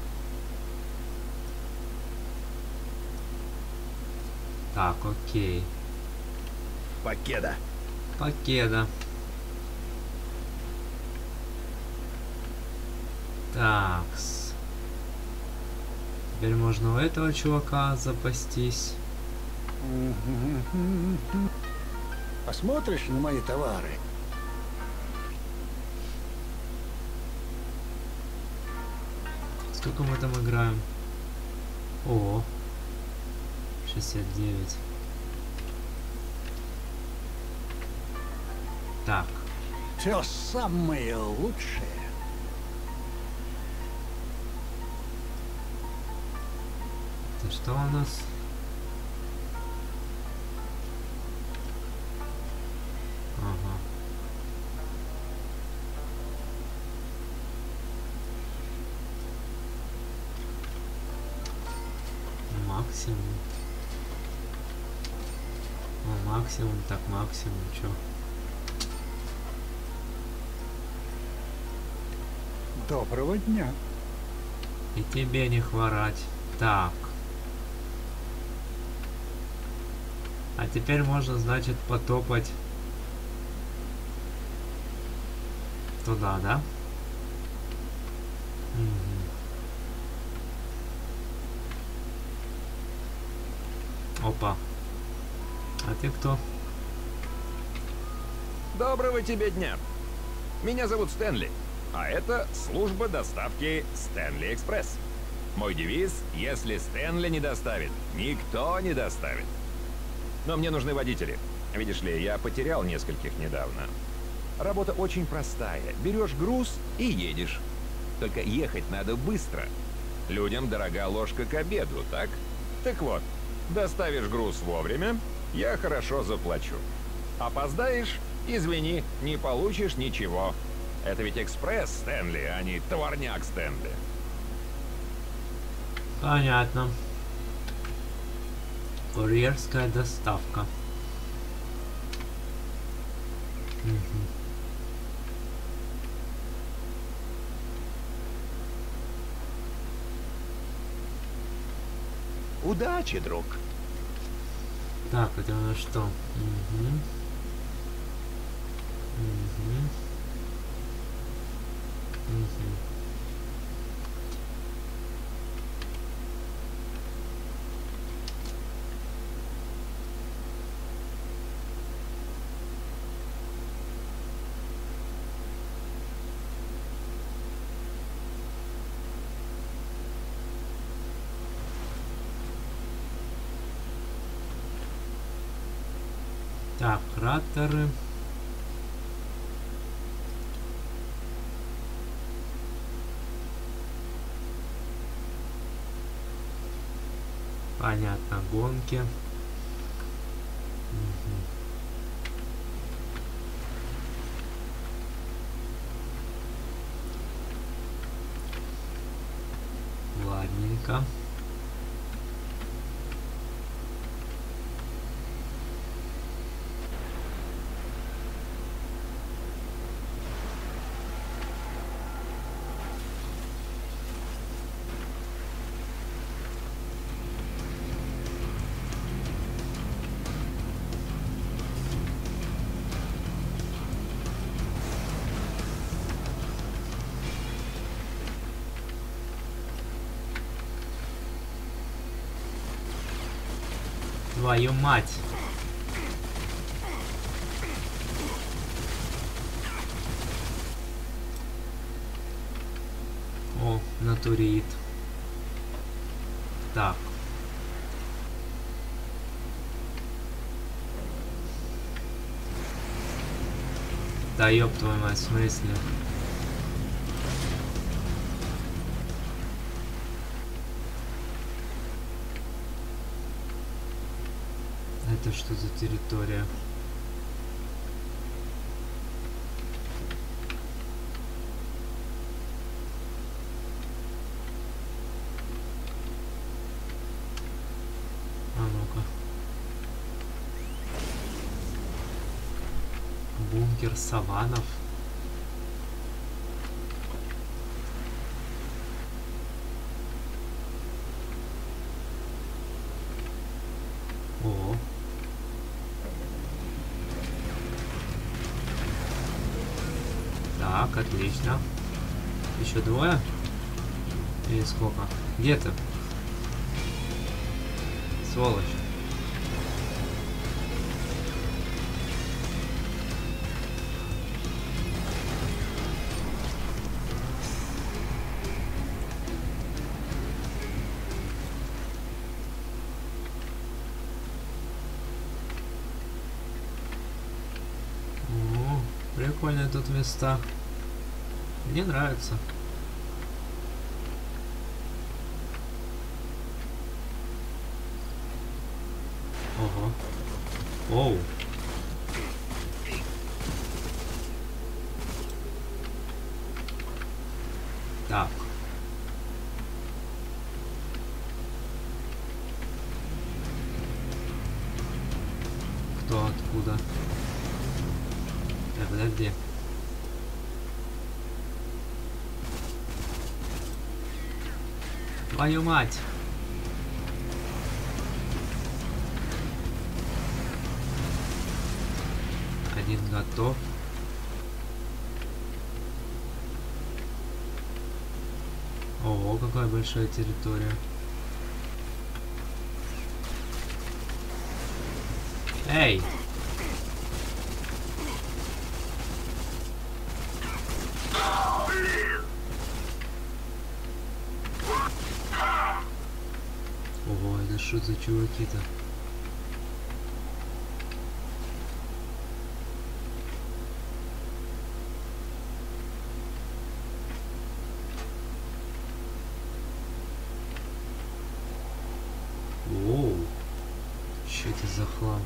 Так, окей. Покеда. Покеда. Такс. Теперь можно у этого чувака запастись. Посмотришь на мои товары? Сколько мы там играем? О, шестьдесят девять. Так. Все самое лучшее. Это что у нас? Ага. Максимум. О, максимум, так максимум, чё? Доброго дня. И тебе не хворать. Так. А теперь можно, значит, потопать туда, да? Угу. Опа. А ты кто? Доброго тебе дня. Меня зовут Стэнли, а это служба доставки Стэнли Экспресс. Мой девиз: если Стэнли не доставит, никто не доставит. Но мне нужны водители. Видишь ли, я потерял нескольких недавно. Работа очень простая. Берешь груз и едешь. Только ехать надо быстро. Людям дорога ложка к обеду, так? Так вот, доставишь груз вовремя, я хорошо заплачу. Опоздаешь — извини, не получишь ничего. Это ведь экспресс, Стэнли, а не товарняк, Стэнли. Понятно. Курьерская доставка. Угу. Удачи, друг. Так, это у нас что? Угу. Угу. Угу. Так, кратеры. Понятно, гонки. Угу. Ладненько. Твою мать. О, натурит. Так. Да ёб твою мать, в смысле? Это что за территория? А ну-ка. Бункер Саванов. О. Так, отлично. Еще двое? Или сколько? Где ты? Сволочь. О, прикольные тут места. Мне нравится. Ого. Оу. Так. Кто откуда? Так, подожди. Твою мать! Один готов. Ого, какая большая территория. Эй! Ого, это что за чуваки-то? Оу, что это за хлам?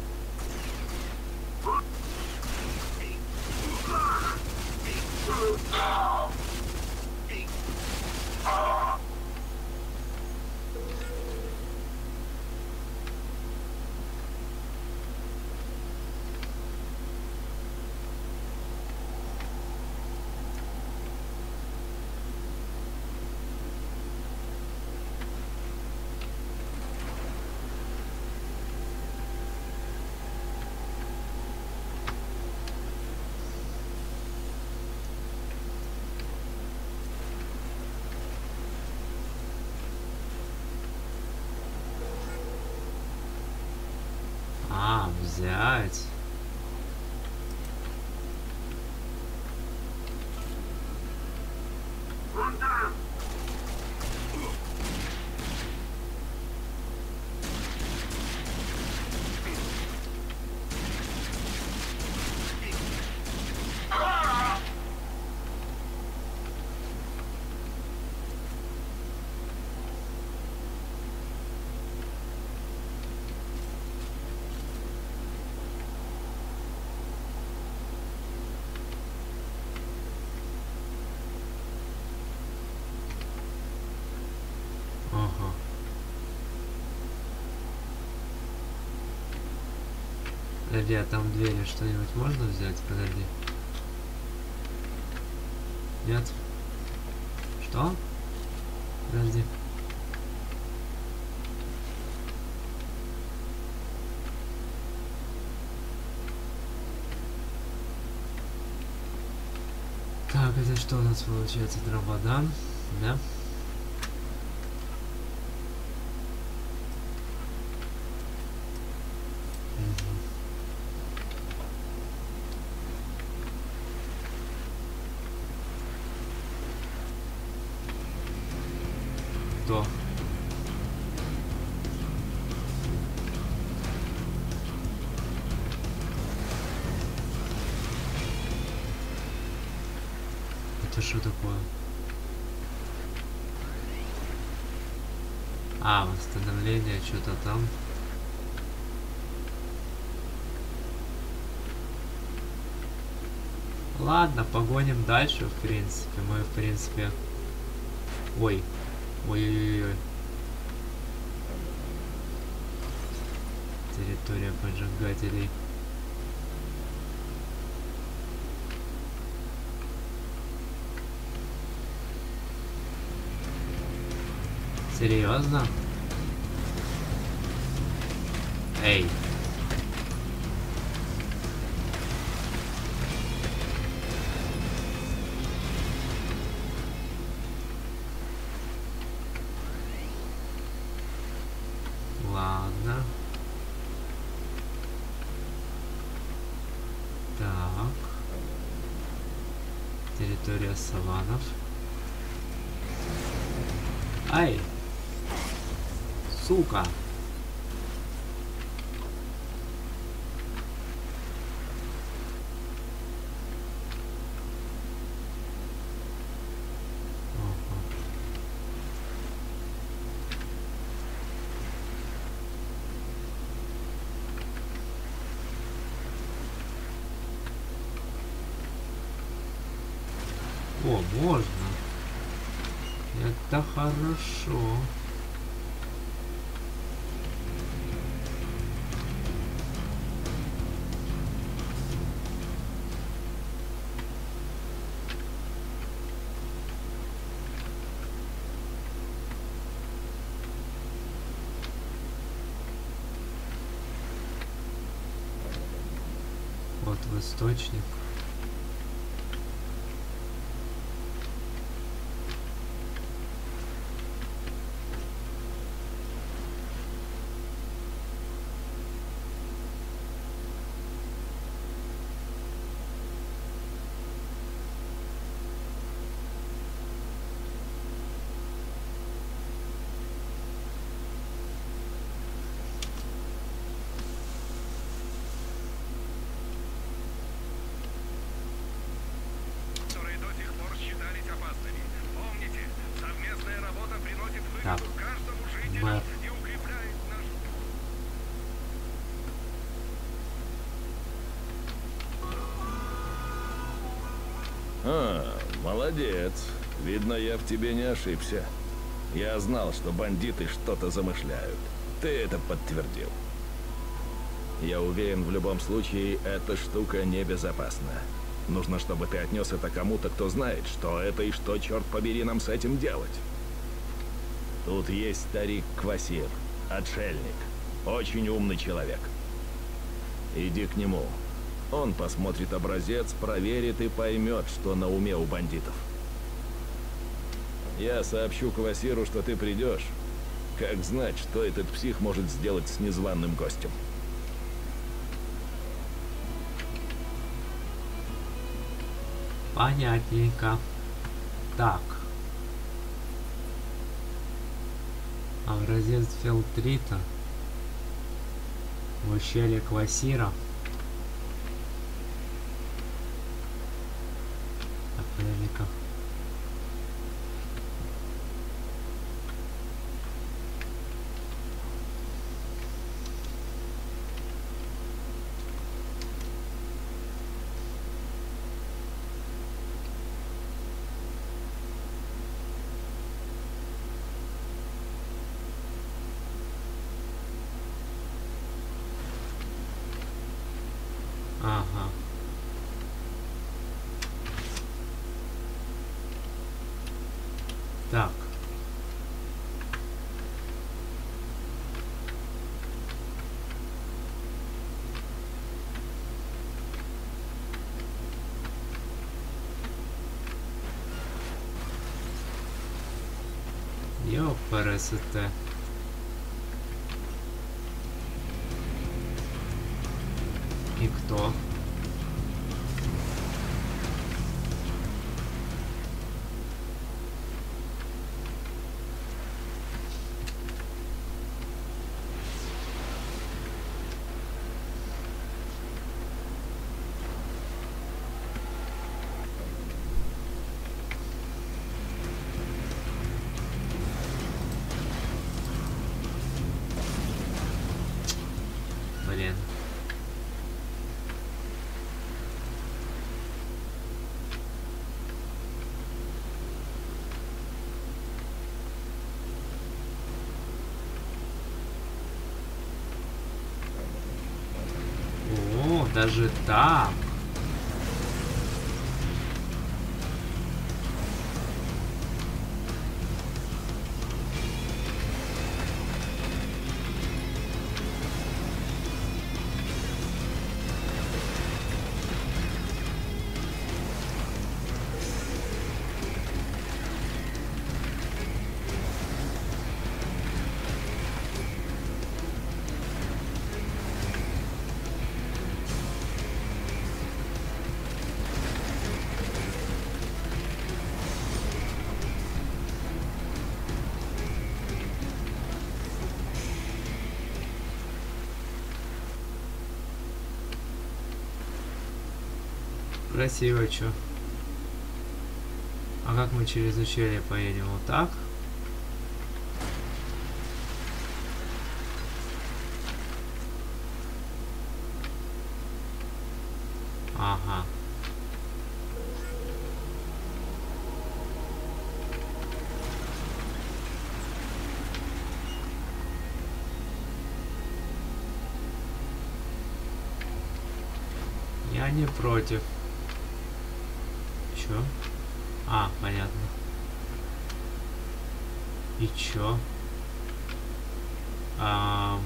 А, взять. Ага. Подожди, а там двери что-нибудь можно взять? Подожди. Нет? Что? Подожди. Так, это что у нас получается? Дрободан, да? кто? Это что такое? А, восстановление, что-то там. Ладно, погоним дальше, в принципе. Мы, в принципе... Ой. Ой-ой-ой. Территория поджигателей. Серьезно? Эй. Ладно. Так. Территория саванов. Ай! Сука! О, можно. Это хорошо. Вот в источник. Так, мэр. А, молодец. Видно, я в тебе не ошибся. Я знал, что бандиты что-то замышляют. Ты это подтвердил. Я уверен, в любом случае, эта штука небезопасна. Нужно, чтобы ты отнес это кому-то, кто знает, что это и что, черт побери, нам с этим делать. Тут есть старик Квасир, отшельник. Очень умный человек. Иди к нему. Он посмотрит образец, проверит и поймет, что на уме у бандитов. Я сообщу Квасиру, что ты придешь. Как знать, что этот псих может сделать с незваным гостем. Понятненько. Так. Образец филтрита. В ущелье Квасира. Так, подожди-ка. Ага. Так. Ёпарасоте. И кто? блин. О, даже так. Красиво, чё. А как мы через ущелье поедем? Вот так? Ага. Я не против. Чё? А, понятно. И чё? Ам...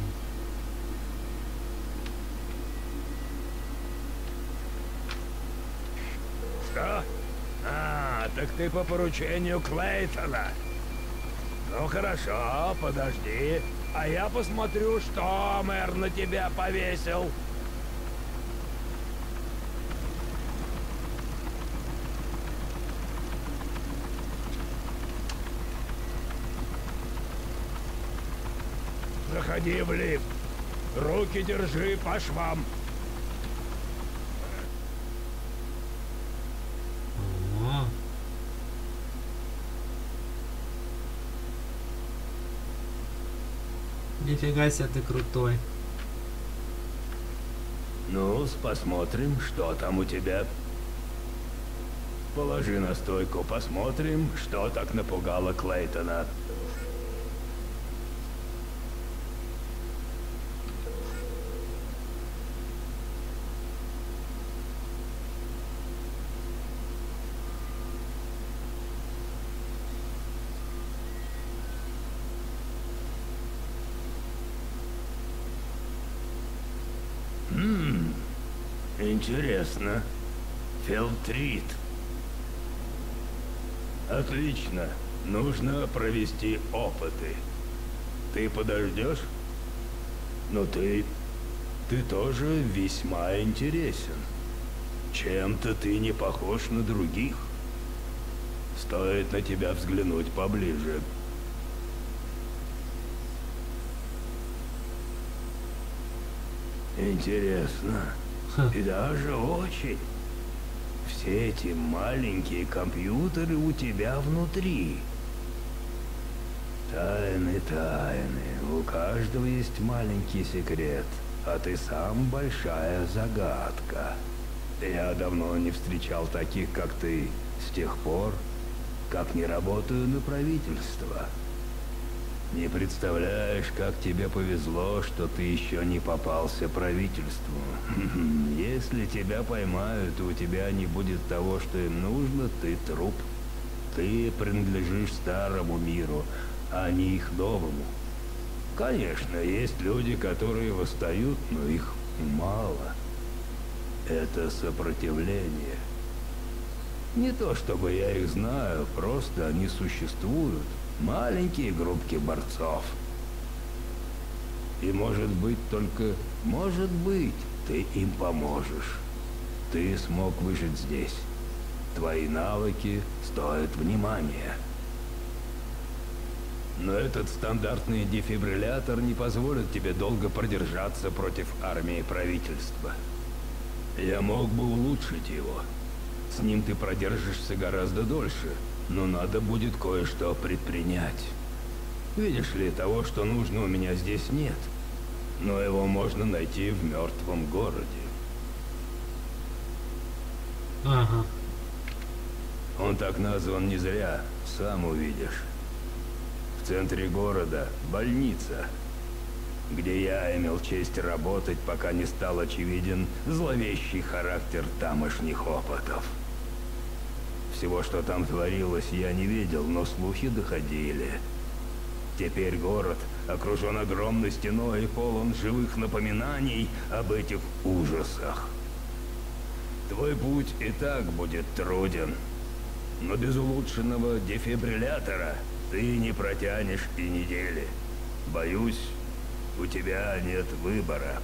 Что? А, так ты по поручению Клейтона. Ну хорошо, подожди. А я посмотрю, что мэр на тебя повесил. Заходи в лифт. Руки держи по швам. О. Нифига себе ты крутой. Ну, посмотрим, что там у тебя. Положи на стойку, посмотрим, что так напугало Клейтона. Ммм, интересно. Фелтрит. Отлично. Нужно провести опыты. Ты подождешь? Но ты... Ты тоже весьма интересен. Чем-то ты не похож на других. Стоит на тебя взглянуть поближе. Интересно. И даже очень. Все эти маленькие компьютеры у тебя внутри. Тайны, тайны. У каждого есть маленький секрет. А ты сам большая загадка. Я давно не встречал таких, как ты, с тех пор, как не работаю на правительство. Не представляешь, как тебе повезло, что ты еще не попался правительству. Если тебя поймают, и у тебя не будет того, что им нужно, ты труп. Ты принадлежишь старому миру, а не их новому. Конечно, есть люди, которые восстают, но их мало. Это сопротивление. Не то чтобы я их знаю, просто они существуют. Маленькие группки борцов. И может быть только... Может быть, ты им поможешь. Ты смог выжить здесь. Твои навыки стоят внимания. Но этот стандартный дефибриллятор не позволит тебе долго продержаться против армии правительства. Я мог бы улучшить его. С ним ты продержишься гораздо дольше. Но надо будет кое-что предпринять. Видишь ли, того, что нужно, у меня здесь нет. но его можно найти в мертвом городе. Ага. Он так назван не зря, сам увидишь. В центре города больница, где я имел честь работать, пока не стал очевиден зловещий характер тамошних опытов. Всего, что там творилось, я не видел, но слухи доходили. Теперь город окружен огромной стеной и полон живых напоминаний об этих ужасах. Твой путь и так будет труден, но без улучшенного дефибриллятора ты не протянешь и недели. Боюсь, у тебя нет выбора.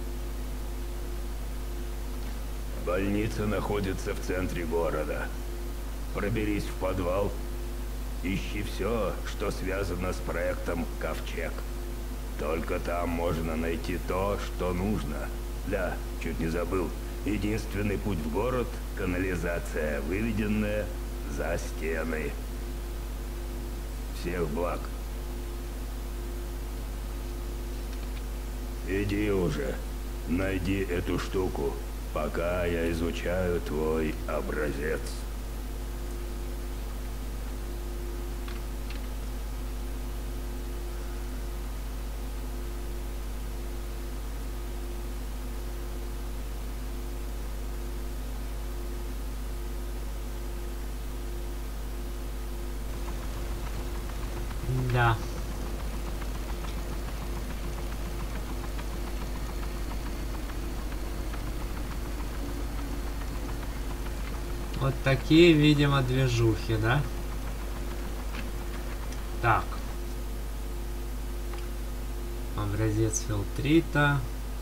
Больница находится в центре города. Проберись в подвал, ищи все, что связано с проектом «Ковчег». Только там можно найти то, что нужно. Да, чуть не забыл. Единственный путь в город — канализация, выведенная за стены. Всех благ. Иди уже, найди эту штуку, пока я изучаю твой образец. Да. Вот такие, видимо, движухи, да? Так. Образец филтрита.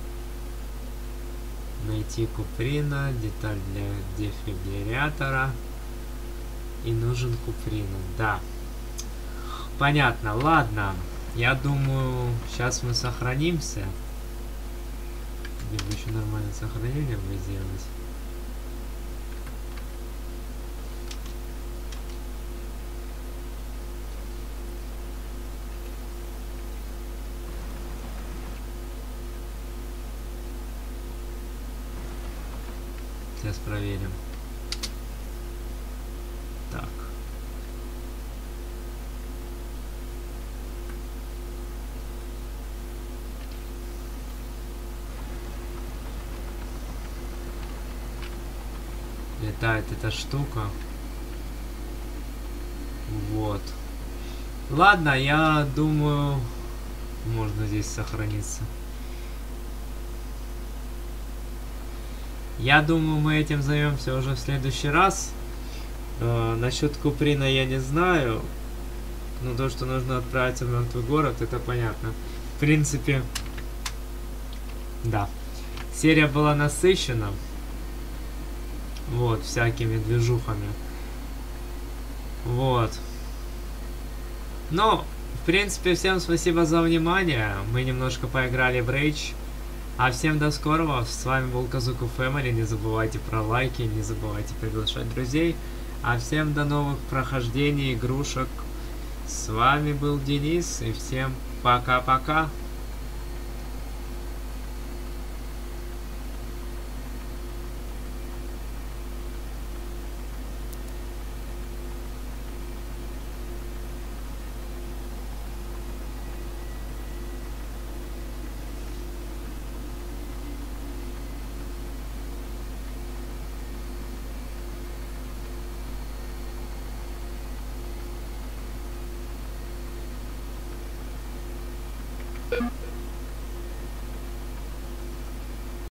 Найти куприна, деталь для дефибриллятора. И нужен куприна, да. Понятно, ладно. Я думаю, сейчас мы сохранимся. Либо еще нормальное сохранение бы сделать. Сейчас проверим. Так. Летает эта штука. Вот. Ладно, я думаю, можно здесь сохраниться. Я думаю, мы этим займемся уже в следующий раз. Э, насчет куприна я не знаю. Но то, что нужно отправиться в мертвый город, это понятно. В принципе, да. Серия была насыщена. Вот, всякими движухами. Вот. Ну, в принципе, всем спасибо за внимание. Мы немножко поиграли в Rage. А всем до скорого. С вами был Казуку Фэмили. Не забывайте про лайки, не забывайте приглашать друзей. А всем до новых прохождений игрушек. С вами был Денис. И всем пока-пока.